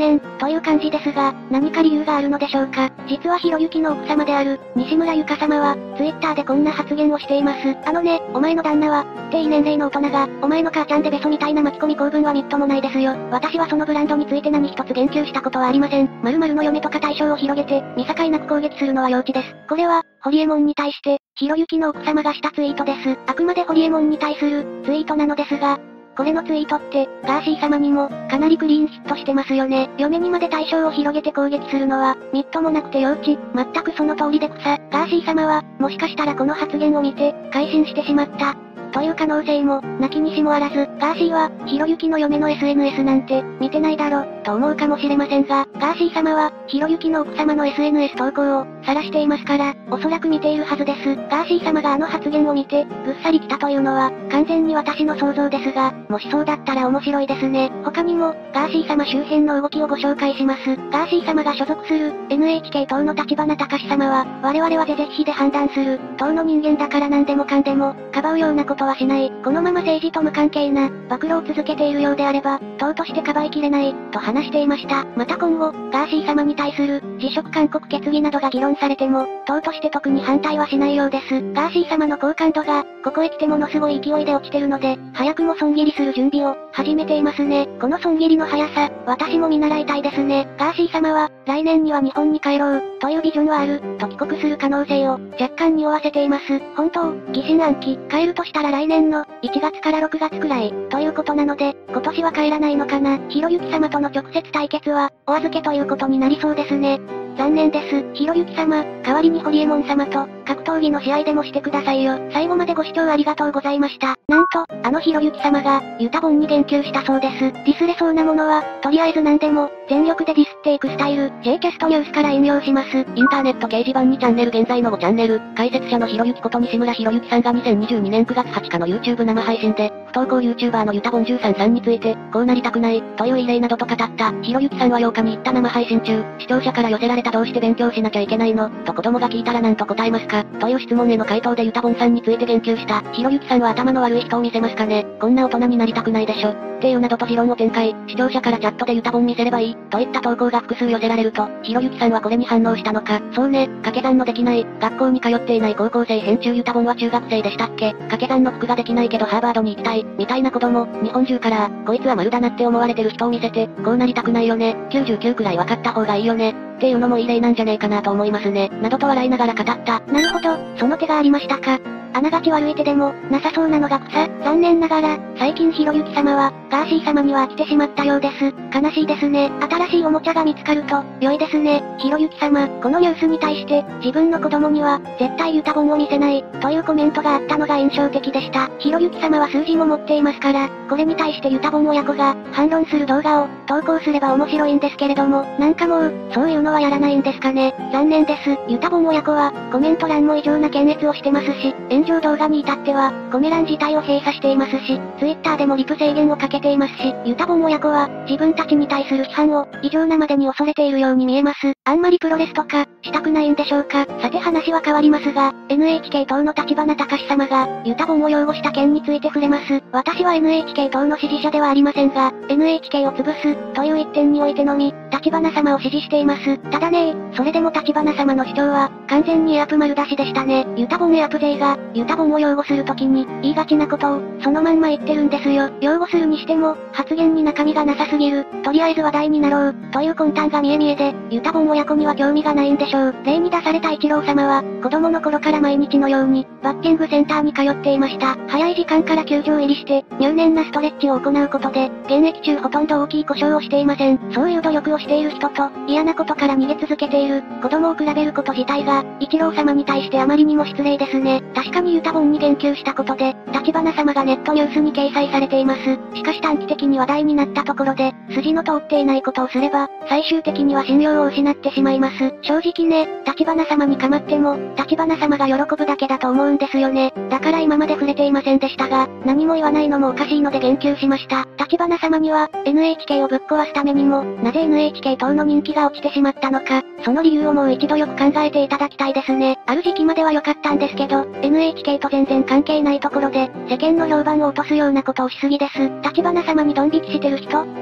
という感じですが、何か理由があるのでしょうか。実はひろゆきの奥様である、西村ゆか様は、ツイッターでこんな発言をしています。あのね、お前の旦那は、低年齢の大人が、お前の母ちゃんでベソみたいな巻き込み構文はみっともないですよ。私はそのブランドについて何一つ言及したことはありません。〇〇の嫁とか対象を広げて、見境なく攻撃するのは幼稚です。これは、ホリエモンに対して、ひろゆきの奥様がしたツイートです。あくまでホリエモンに対する、ツイートなのですが、これのツイートって、ガーシー様にも、かなりクリーンヒットしてますよね。嫁にまで対象を広げて攻撃するのは、みっともなくて幼稚、全くその通りで草。ガーシー様は、もしかしたらこの発言を見て、改心してしまった。という可能性も、なきにしもあらず、ガーシーは、ひろゆきの嫁の エスエヌエス なんて、見てないだろ、と思うかもしれませんが、ガーシー様は、ひろゆきの奥様の エスエヌエス 投稿を、晒していますから、おそらく見ているはずです。ガーシー様があの発言を見て、ぐっさり来たというのは、完全に私の想像ですが、もしそうだったら面白いですね。他にも、ガーシー様周辺の動きをご紹介します。ガーシー様が所属する、エヌエイチケー 党の立花隆様は、我々は是々非で判断する、党の人間だから何でもかんでも、かばうようなことはしない。このまま政治と無関係な、暴露を続けているようであれば、党としてかばいきれない、と話していました。また今後、ガーシー様に対する、辞職勧告決議などが議論されても、党として特に反対はしないようです。ガーシー様の好感度が、ここへ来てものすごい勢いで落ちてるので、早くも損切りする準備を、始めていますね。この損切りの速さ、私も見習いたいですね。ガーシー様は、来年には日本に帰ろう、というビジョンはある、と帰国する可能性を、若干匂わせています。本当、疑心暗鬼、帰るとしたら来年の、いちがつからろくがつくらい、ということなので、今年は帰らないのかな。ひろゆき様との直接対決は、お預けということになりそうですね。残念です。ひろゆき様、代わりにホリエモン様と、格闘技の試合でもしてくださいよ。最後までご視聴ありがとうございました。なんと、あのひろゆき様が、ユタボンに言及したそうです。ディスれそうなものは、とりあえず何でも、全力でディスっていくスタイル。J キャストニュースから引用します。 インターネット掲示板にチャンネル現在のごチャンネル、解説者のひろゆきこと西村ひろゆきさんがにせんにじゅうにねんくがつはつかの YouTube 生配信で、不登校 YouTuber のユタボンじゅうさんさんについて、こうなりたくない、という異例などと語った。ひろゆきさんはようかに言った生配信中、視聴者から寄せられたどうして勉強しなきゃいけないの、と子供が聞いたら何と答えますか、という質問への回答でユタボンさんについて言及した。ひろゆきさんは頭の悪い人を見せますかね。こんな大人になりたくないでしょ。っていうなどと持論を展開、視聴者からチャットでユタボン見せればいい、といった投稿が複数寄せられると、ひろゆきさんはこれに反応したのか。そうね、掛け算のできない、学校に通っていない高校生編中ユタボンは中学生でしたっけ。掛け算の服ができないけどハーバードに行きたい、みたいな子供、日本中から、こいつは丸だなって思われてる人を見せて、こうなりたくないよね、きゅうじゅうきゅうくらい分かった方がいいよね、っていうのもいい例なんじゃねえかなと思いますね。などと笑いながら語った。 なるほど、その手がありましたか。あながち悪い手でも、なさそうなのが草。残念ながら、最近ひろゆき様は、ガーシー様には飽きてしまったようです。悲しいですね。新しいおもちゃが見つかると、良いですね。ひろゆき様、このニュースに対して、自分の子供には、絶対ユタボンを見せない、というコメントがあったのが印象的でした。ひろゆき様は数字も持っていますから、これに対してユタボン親子が、反論する動画を、投稿すれば面白いんですけれども、なんかもう、そういうのはやらないんですかね。残念です。ユタボン親子は、コメント欄も異常な検閲をしてますし、炎上動画に至っては、コメ欄自体を閉鎖していますし、ツイッターでもリプ制限をかけていますし、ユタボン親子は、自分たちに対する批判を、異常なまでに恐れているように見えます。あんまりプロレスとか、したくないんでしょうか。さて話は変わりますが、エヌエイチケー 党の立花隆様が、ユタボンを擁護した件について触れます。私は エヌエイチケー 党の支持者ではありませんが、エヌエイチケー を潰す、という一点においてのみ、立花様を支持しています。ただねそれでも立花様の主張は、完全にエアプ丸出しでしたね。ユタボンエアプ勢が、ユタボンを擁護するときに、言いがちなことを、そのまんま言ってるんですよ。擁護するにしても、発言に中身がなさすぎる。とりあえず話題になろう、という魂胆が見え見えで、ユタボン親子には興味がないんでしょう。例に出された一郎様は、子供の頃から毎日のように、バッティングセンターに通っていました。早い時間から球場入りして、入念なストレッチを行うことで、現役中ほとんど大きい故障をしていません。そういう努力をしている人と、嫌なことから逃げ続けている、子供を比べること自体が、一郎様に対してあまりにも失礼ですね。確かにユタボンに言及したことで、立花様がネットニュースに掲載されています。しかし短期的に話題になったところで、筋の通っていないことをすれば、最終的には信用を失ってしまいます。正直ね、立花様に構っても、立花様が喜ぶだけだと思うんですよね。だから今まで触れていませんでしたが、何も言わないのもおかしいので言及しました。立花様には、エヌエイチケー をぶっ壊すためにも、なぜ エヌエイチケー 党の人気が落ちてしまったのか、その理由をもう一度よく考えていただきたいですね。ある時期までは良かったんですけど、エヌエイチケー と全然関係ないところで、世間の評判を落とすようなことをしすぎです。立花様にドン引きしてる人、結構多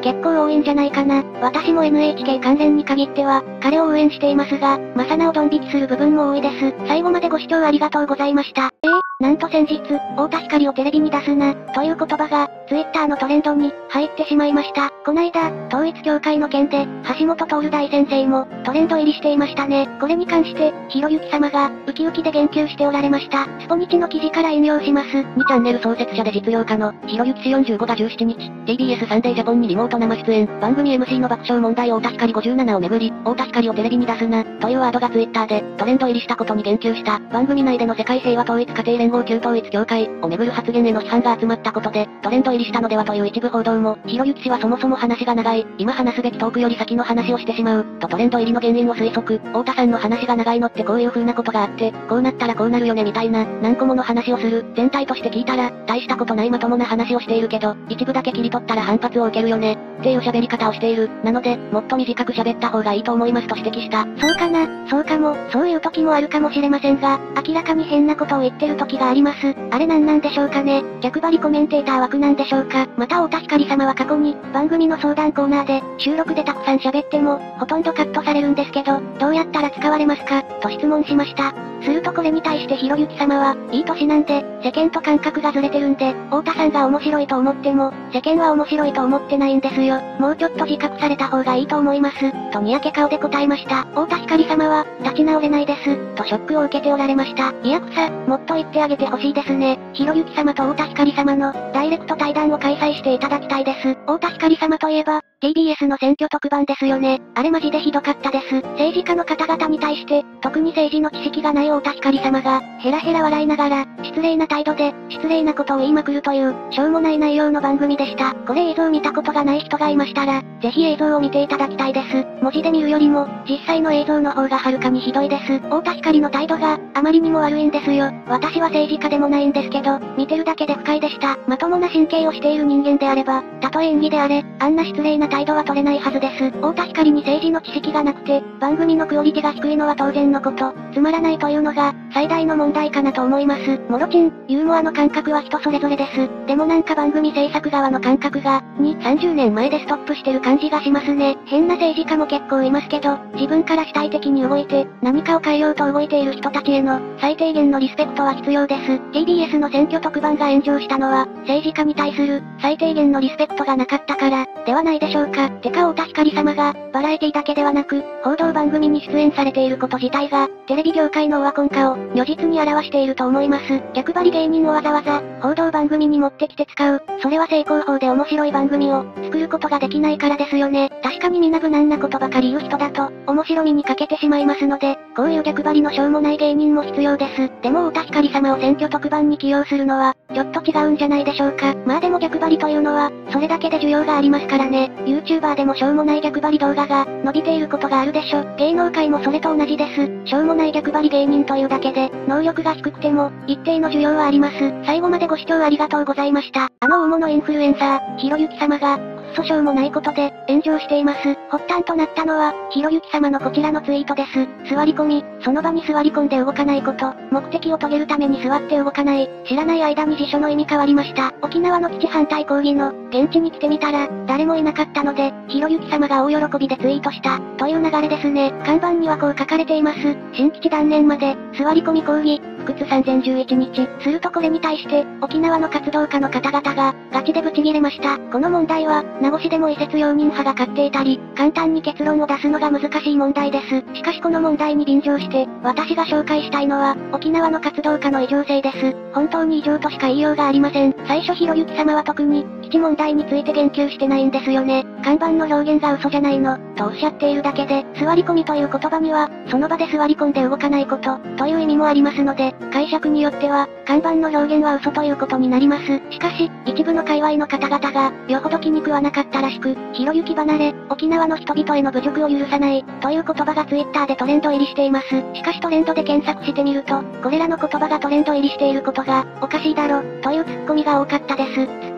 多いんじゃないかな。私も エヌエイチケー 関連に限っては、彼を応援していますが、マサナをドン引きする部分も多いです。最後までご視聴ありがとうございました。えー、なんと先日、太田光をテレビに出すな、という言葉が、ツイッターのトレンドに、入ってしまいました。こないだ、統一教会の件で、橋本徹大先生も、トレンド入りしていましたね。これに関して、ひろゆき様が、ウキウキで言及しておられました。スポニチの記事から引用します。 にチャンネル創設者で実業家の、ひろゆき氏よんじゅうごがじゅうしちにち、ティービーエス サンデージャポンにリモート生出演。番組 エムシー の爆笑問題太田光ごじゅうななをめぐり、太田光をテレビに出すな、というワードがツイッターで、トレンド入りしたことに言及した。番組内での世界平和統一家庭連合旧統一教会をめぐる発言への批判が集まったことで、トレンド入りしたのではという一部報道も、ひろゆき氏はそもそも話が長い、今話すべきトークより先の話をしてしまう、とトレンド入りの原因を推測。太田さんの話が長いのってこういう風なことがあって、こうなったらこうなるよねみたいな、何個もの話をする。全体として聞いたら、大したことないまともな話をしているけど、一部だけ切り取ったら反発を受けるよね、っていう喋り方をしている。なので、もっと短く喋った方がいいと思いますと指摘した。 そうかな、そうかも、そういう時もあるかもしれませんが、明らかに変なことを言ってる時があります。あれなんなんでしょうかね。逆張りコメンテーター枠なんでしょうか。また太田光様は過去に、番組の相談コーナーで、収録でたくさん喋っても、ほとんどカットされるんですけど、どうやったら使われますか、と質問しました。するとこれに対してひろゆき様は、いい年なんで、世間と感覚がずれてるんで、太田さんが面白いと思っても、世間は面白いと思ってないんですよ。もうちょっと自覚された方がいいと思います。とにやけ顔で答えました。太田光様は、立ち直れないです。とショックを受けておられました。いやくさ、もっと言ってあげてほしいですね。ひろゆき様と太田光様の、ダイレクト対談を開催していただきたいです。太田光様といえば、ティービーエス の選挙特番ですよね。あれマジでひどかったです。政治家の方々に対して、特に政治の知識がない太田光様が、ヘラヘラ笑いながら、失礼な態度で、失礼なことを言いまくるという、しょうもない内容の番組でした。これ映像見たことがない人がいましたら、ぜひ映像を見ていただきたいです。文字で見るよりも、実際の映像の方がはるかにひどいです。太田光の態度が、あまりにも悪いんですよ。私は政治家でもないんですけど、見てるだけで不快でした。まともな神経をしている人間であれば、たとえ演技であれ、あんな失礼な態度は取れないはずです。太田光に政治の知識がなくて、番組のクオリティが低いのは当然のこと、つまらないというのが、最大の問題かなと思います。モロチン、ユーモアの感覚は人それぞれです。でもなんか番組制作側の感覚が、に、さんじゅうねんまえでストップしてる感じがしますね。変な政治家も結構いますけど、自分から主体的に動いて、何かを変えようと動いている人たちへの、最低限のリスペクトは必要です。ティービーエス の選挙特番が炎上したのは、政治家に対する、最低限のリスペクトがなかったから、ではないでしょうか。てか太田光様が、バラエティだけではなく、報道番組に出演されていること自体が、テレビ業界のオワコン化を、如実に表していると思います。逆張り芸人をわざわざ、報道番組に持ってきて使う、それは成功法で面白い番組を、作ることができないからですよね。確かにみんな無難なことばかり言う人だと、面白みに欠けてしまいますので、こういう逆張りのしょうもない芸人も必要です。でも太田光様を選挙特番に起用するのは、ちょっと違うんじゃないでしょうか。まあでも逆張りというのは、それだけで需要がありますからね。YouTuber でもしょうもない逆張り動画が、伸びていることがあるでしょ。芸能界もそれと同じです。しょうもない逆張り芸人というだけで、能力が低くても、一定の需要はあります。最後までご視聴ありがとうございました。あの大物インフルエンサー、ひろゆき様が、くっそしょうもないことで、炎上しています。発端となったのは、ひろゆき様のこちらのツイートです。座り込み、その場に座り込んで動かないこと、目的を遂げるために座って動かない、知らない間に辞書の意味変わりました。沖縄の基地反対抗議の、現地に来てみたら、誰もいなかったので、ひろゆき様が大喜びでツイートした、という流れですね。看板にはこう書かれています。新基地断念まで、座り込み抗議、不屈さんぜんじゅういちにち。するとこれに対して、沖縄の活動家の方々が、ガチでブチギレました。この問題は、名護市でも移設容認派が勝っていたり、簡単に結論を出すのが難しい問題です。しかしこの問題に便乗して、私が紹介したいのは、沖縄の活動家の異常性です。本当に異常としか言いようがありません。最初ひろゆき様は特に、基地問題について言及してないんですよね。看板の表現が嘘じゃないの、とおっしゃっているだけで、座り込みという言葉には、その場で座り込んで動かないこと、という意味もありますので、解釈によっては、看板の表現は嘘ということになります。しかし、一部の界隈の方々が、よほど気に食わなかったらしく、ひろゆき離れ、沖縄の人々への侮辱を許さない、という言葉がツイッターでトレンド入りしています。しかしトレンドで検索してみると、これらの言葉がトレンド入りしていることが、おかしいだろ、というツッコミが多かったです。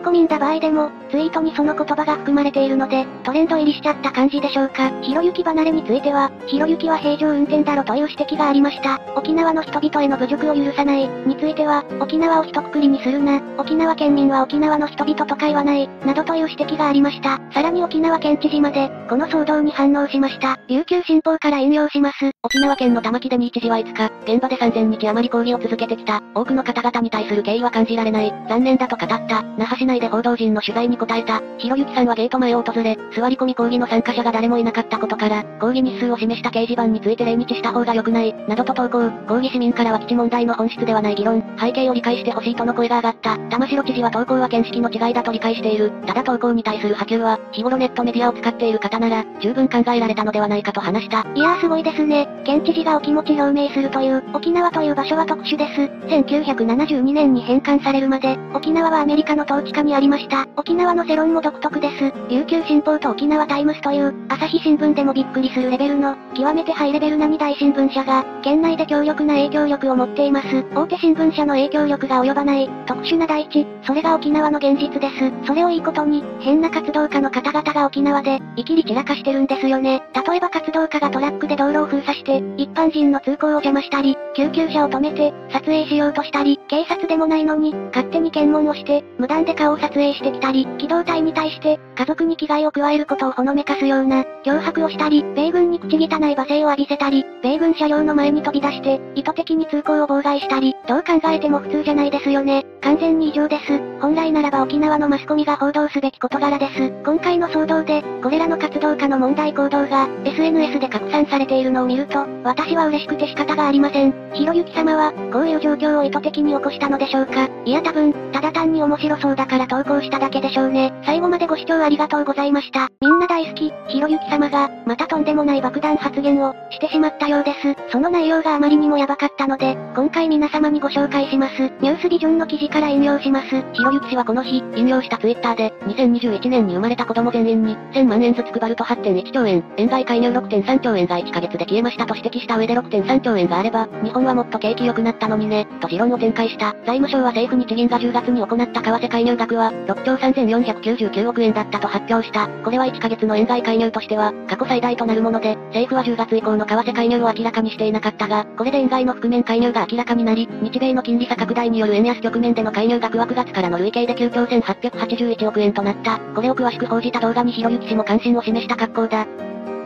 コミンだ場合でも、ツイートにその言葉が含まれているので、トレンド入りしちゃった感じでしょうか。ひろゆき離れについては、ひろゆきは平常運転だろという指摘がありました。沖縄の人々への侮辱を許さない、については、沖縄を一括りにするな、沖縄県民は沖縄の人々とか言わない、などという指摘がありました。さらに沖縄県知事まで、この騒動に反応しました。琉球新報から引用します。 沖縄県の玉城デニー知事はいつか、現場でさんぜんにち余り抗議を続けてきた。多くの方々に対する敬意は感じられない。残念だと語った。那覇市内で報道陣の取材に答えた。ひろゆきさんはゲート前を訪れ、座り込み抗議の参加者が誰もいなかったことから、抗議日数を示した掲示板について例日した方が良くない、などと投稿。抗議市民からは基地問題の本質ではない議論、背景を理解してほしいとの声が上がった。玉城知事は投稿は見識の違いだと理解している。ただ投稿に対する波及は、日頃ネットメディアを使っている方なら、十分考えられたのではないかと話した。 いやーすごいですね。県知事がお気持ち表明するという、沖縄という場所は特殊です。せんきゅうひゃくななじゅうにねんに返還されるまで、沖縄はアメリカの統治下にありました。沖縄の世論も独特です。琉球新報と沖縄タイムスという、朝日新聞でもびっくりするレベルの、極めてハイレベルなに大新聞社が、県内で強力な影響力を持っています。大手新聞社の影響力が及ばない、特殊な大地、それが沖縄の現実です。それをいいことに、変な活動家の方々が沖縄で、いきり散らかしてるんですよね。例えば活動家がトラックで道路を封鎖して、一般人の通行を邪魔したり、救急車を止めて、撮影しようとしたり、警察でもないのに、勝手に検問をして、無断で顔を撮影してきたり、機動隊に対して、家族に危害を加えることをほのめかすような、脅迫をしたり、米軍に口汚い罵声を浴びせたり、米軍車両の前に飛び出して、意図的に通行を妨害したり、どう考えても普通じゃないですよね。完全に異常です。本来ならば沖縄のマスコミが報道すべき事柄です。今回の騒動で、これらの活動家の問題行動が、エスエヌエス で拡散されているのを見ると、私は嬉しくて仕方がありません。ひろゆき様は、こういう状況を意図的に起こしたのでしょうか。いや多分、ただ単に面白そうだから投稿しただけでしょうね。最後までご視聴ありがとうございました。みんな大好き、ひろゆき様が、またとんでもない爆弾発言を、してしまったようです。その内容があまりにもやばかったので、今回皆様にご紹介します。ニュースビジョンの記事から引用します。 ひろゆき氏はこの日、引用したツイッターで、にせんにじゅういちねんに生まれた子供全員に、せんまんえんずつ配ると はってんいちちょうえん、円買い介入 ろくてんさんちょうえんがいっかげつで消えましたと指摘した上でろくてんさんちょうえんがあれば、日本はもっと景気良くなったのにね、と持論を展開した。財務省は政府日銀がじゅうがつに行った為替介入額は、ろくちょうさんぜんよんひゃくきゅうじゅうきゅうおくえんだったと発表した。これはいっかげつの円買い介入としては、過去最大となるもので、政府はじゅうがつ以降の為替介入を明らかにしていなかったが、これで円買いの覆面介入が明らかになり、日米の金利差拡大による円安局面での介入額はくがつからの累計できゅうちょうせんはっぴゃくはちじゅういちおくえんとなった。これを詳しく報じた動画にひろゆき氏も関心を示した格好だ。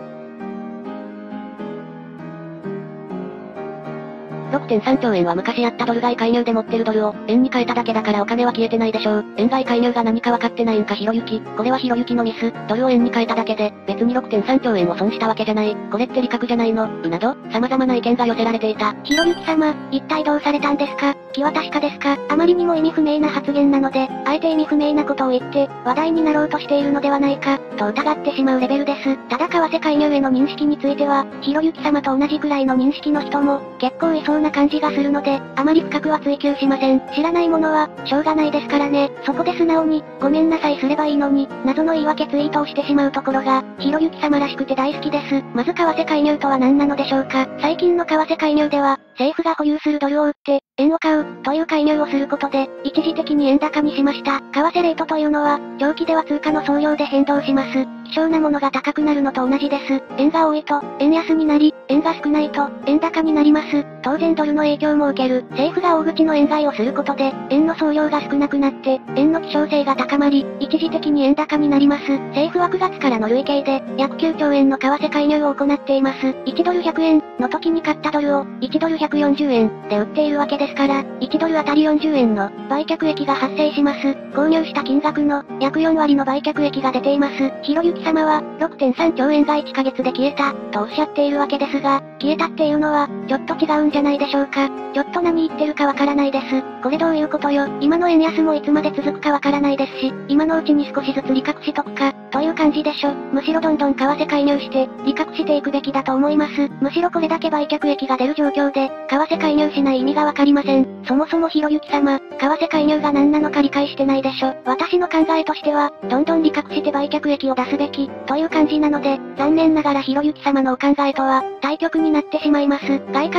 ろくてんさんちょうえんは昔やったドル買い介入で持ってるドルを、円に変えただけだからお金は消えてないでしょう。円買い介入が何か分かってないんかひろゆき。これはひろゆきのミス。ドルを円に変えただけで、別に ろくてんさんちょうえんを損したわけじゃない。これって利確じゃないのうなど、様々な意見が寄せられていた。 ひろゆき様、一体どうされたんですか？気は確かですか？あまりにも意味不明な発言なので、あえて意味不明なことを言って、話題になろうとしているのではないか、と疑ってしまうレベルです。ただ為替介入への認識については、ひろゆき様と同じくらいの認識の人も、結構いそうな感じがするので、あまり深くは追求しません。知らないものは、しょうがないですからね。そこで素直に、ごめんなさいすればいいのに、謎の言い訳ツイートをしてしまうところが、ひろゆき様らしくて大好きです。まず為替介入とは何なのでしょうか。最近の為替介入では、政府が保有するドルを売って、円を買う、という介入をすることで、一時的に円高にしました。為替レートというのは、長期では通貨の総量で変動します。希少なものが高くなるのと同じです。円が多いと、円安になり、円が少ないと、円高になります。当然ドルの影響も受ける。政府が大口の円買いをすることで、円の総量が少なくなって、円の希少性が高まり、一時的に円高になります。政府はくがつからの累計で、約きゅうちょうえんの為替介入を行っています。いちドルひゃくえんの時に買ったドルを、いちドルひゃくよんじゅうえんで売っているわけですから、いちドルあたりよんじゅうえんの売却益が発生します。購入した金額の約よんわりの売却益が出ています。ひろゆき様は、ろくてんさんちょうえんがいっかげつで消えた、とおっしゃっているわけですが、消えたっていうのは、ちょっと違うんじゃないでしょうか。ちょっと何言ってるかわからないです。これどういうことよ。今の円安もいつまで続くかわからないですし、今のうちに少しずつ利確しとくか、という感じでしょ。むしろどんどん為替介入して、利確していくべきだと思います。むしろこれだけ売却益が出る状況で、為替介入しない意味がわかりません。そもそもひろゆき様、為替介入が何なのか理解してないでしょ。私の考えとしては、どんどん利確して売却益を出すべき、という感じなので、残念ながらひろゆき様のお考えとは、対極になってしまいます。外貨準備とは、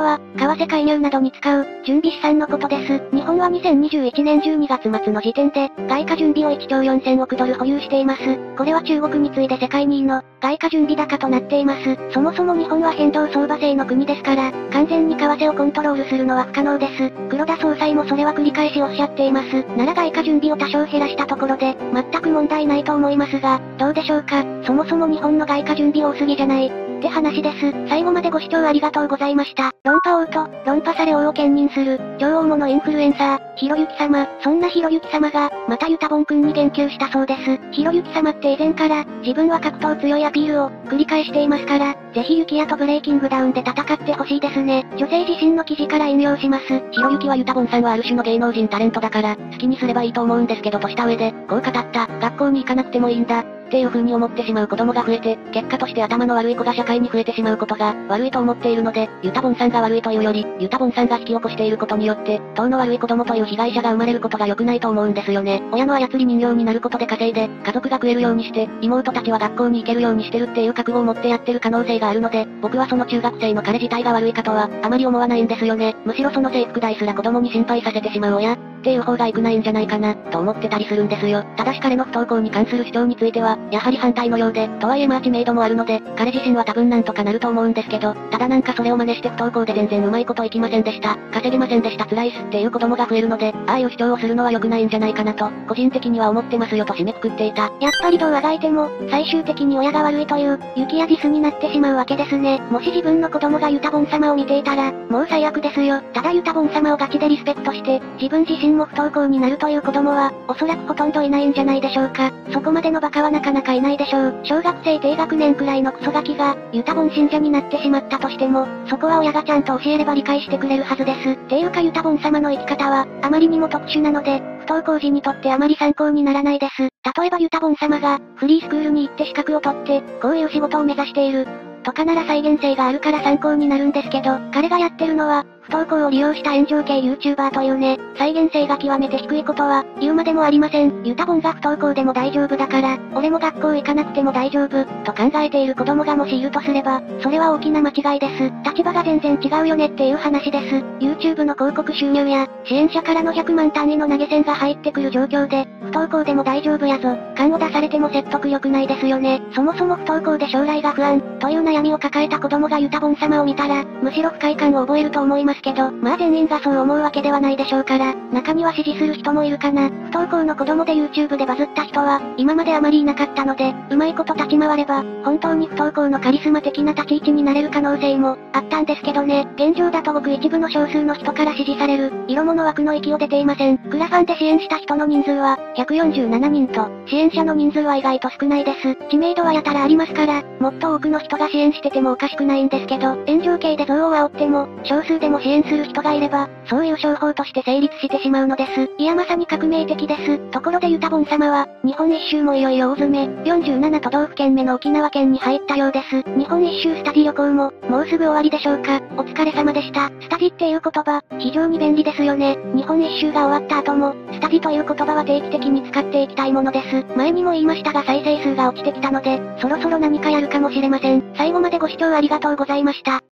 は、為替介入などに使う、準備資産のことです。日本はにせんにじゅういちねんじゅうにがつ末の時点で、外貨準備をいっちょうよんせんおくドル保有しています。これは中国に次いで世界にいの、外貨準備高となっています。そもそも日本は変動相場制の国ですから、完全に為替をコントロールするのは不可能です。黒田総裁もそれは繰り返しおっしゃっています。なら外貨準備を多少減らしたところで、全く問題ないと思いますが、どうでしょうか。そもそも日本の外貨準備多すぎじゃないって話です。最後までご視聴ありがとうございました。論破王と、論破され王を兼任する、超大物インフルエンサー、ひろゆき様。そんなひろゆき様が、またユタボンくんに言及したそうです。ひろゆき様って以前から、自分は格闘強いアピールを、繰り返していますから、ぜひユキヤとブレイキングダウンで戦ってほしいですね。女性自身の記事から引用します。 ひろゆきはユタボンさんはある種の芸能人タレントだから、好きにすればいいと思うんですけどとした上で、こう語った、学校に行かなくてもいいんだ。っていう風に思ってしまう子供が増えて、結果として頭の悪い子が社会に増えてしまうことが、悪いと思っているので、ユタボンさんが悪いというより、ユタボンさんが引き起こしていることによって、当の悪い子供という被害者が生まれることが良くないと思うんですよね。親の操り人形になることで稼いで、家族が食えるようにして、妹たちは学校に行けるようにしてるっていう覚悟を持ってやってる可能性があるので、僕はその中学生の彼自体が悪いかとは、あまり思わないんですよね。むしろその制服代すら子供に心配させてしまう親、っていう方が良くないんじゃないかな、と思ってたりするんですよ。ただし彼の不登校に関する主張については、やはり反対のようで、とはいえまあ知名度もあるので、彼自身は多分なんとかなると思うんですけど、ただなんかそれを真似して不登校で全然うまいこといきませんでした。稼げませんでした辛いっすっていう子供が増えるので、ああいう主張をするのは良くないんじゃないかなと、個人的には思ってますよと締めくくっていた。 やっぱりどうあがいても、最終的に親が悪いという、ユキヤディスになってしまうわけですね。もし自分の子供がユタボン様を見ていたら、もう最悪ですよ。ただユタボン様をガチでリスペクトして、自分自身も不登校になるという子供は、おそらくほとんどいないんじゃないでしょうか。そこまでのバカはなかなかいないでしょう。小学生低学年くらいのクソガキが、ユタボン信者になってしまったとしても、そこは親がちゃんと教えれば理解してくれるはずです。っていうかユタボン様の生き方は、あまりにも特殊なので、不登校時にとってあまり参考にならないです。例えばユタボン様が、フリースクールに行って資格を取って、こういう仕事を目指している。とかなら再現性があるから参考になるんですけど、彼がやってるのは、不登校を利用した炎上系 YouTuber というね、再現性が極めて低いことは、言うまでもありません。ユタボンが不登校でも大丈夫だから、俺も学校行かなくても大丈夫、と考えている子供がもしいるとすれば、それは大きな間違いです。立場が全然違うよねっていう話です。YouTube の広告収入や、支援者からのひゃくまん単位の投げ銭が入ってくる状況で、不登校でも大丈夫やぞ、感を出されても説得力ないですよね。そもそも不登校で将来が不安、という悩みを抱えた子供がユタボン様を見たら、むしろ不快感を覚えると思いますけど、まあ全員がそう思うわけではないでしょうから、中には支持する人もいるかな。不登校の子供で YouTube でバズった人は、今まであまりいなかったので、うまいこと立ち回れば、本当に不登校のカリスマ的な立ち位置になれる可能性も、あったんですけどね。現状だとごく一部の少数の人から支持される、色物枠の域を出ていません。クラファンで支援した人の人数は、ひゃくよんじゅうななにんと、支援者の人数は意外と少ないです。知名度はやたらありますから、もっと多くの人が支援しててもおかしくないんですけど、炎上系で憎悪を煽っても、少数でも支援する人がいれば、そういう商法として成立してしまうのです。いやまさに革命的です。ところでユタボン様は、日本一周もいよいよ大詰め、よんじゅうなな都道府県目の沖縄県に入ったようです。日本一周スタジ旅行も、もうすぐ終わりでしょうか。お疲れ様でした。スタジっていう言葉、非常に便利ですよね。日本一周が終わった後も、スタジという言葉は定期的に使っていきたいものです。前にも言いましたが再生数が落ちてきたので、そろそろ何かやるかもしれません。最後までご視聴ありがとうございました。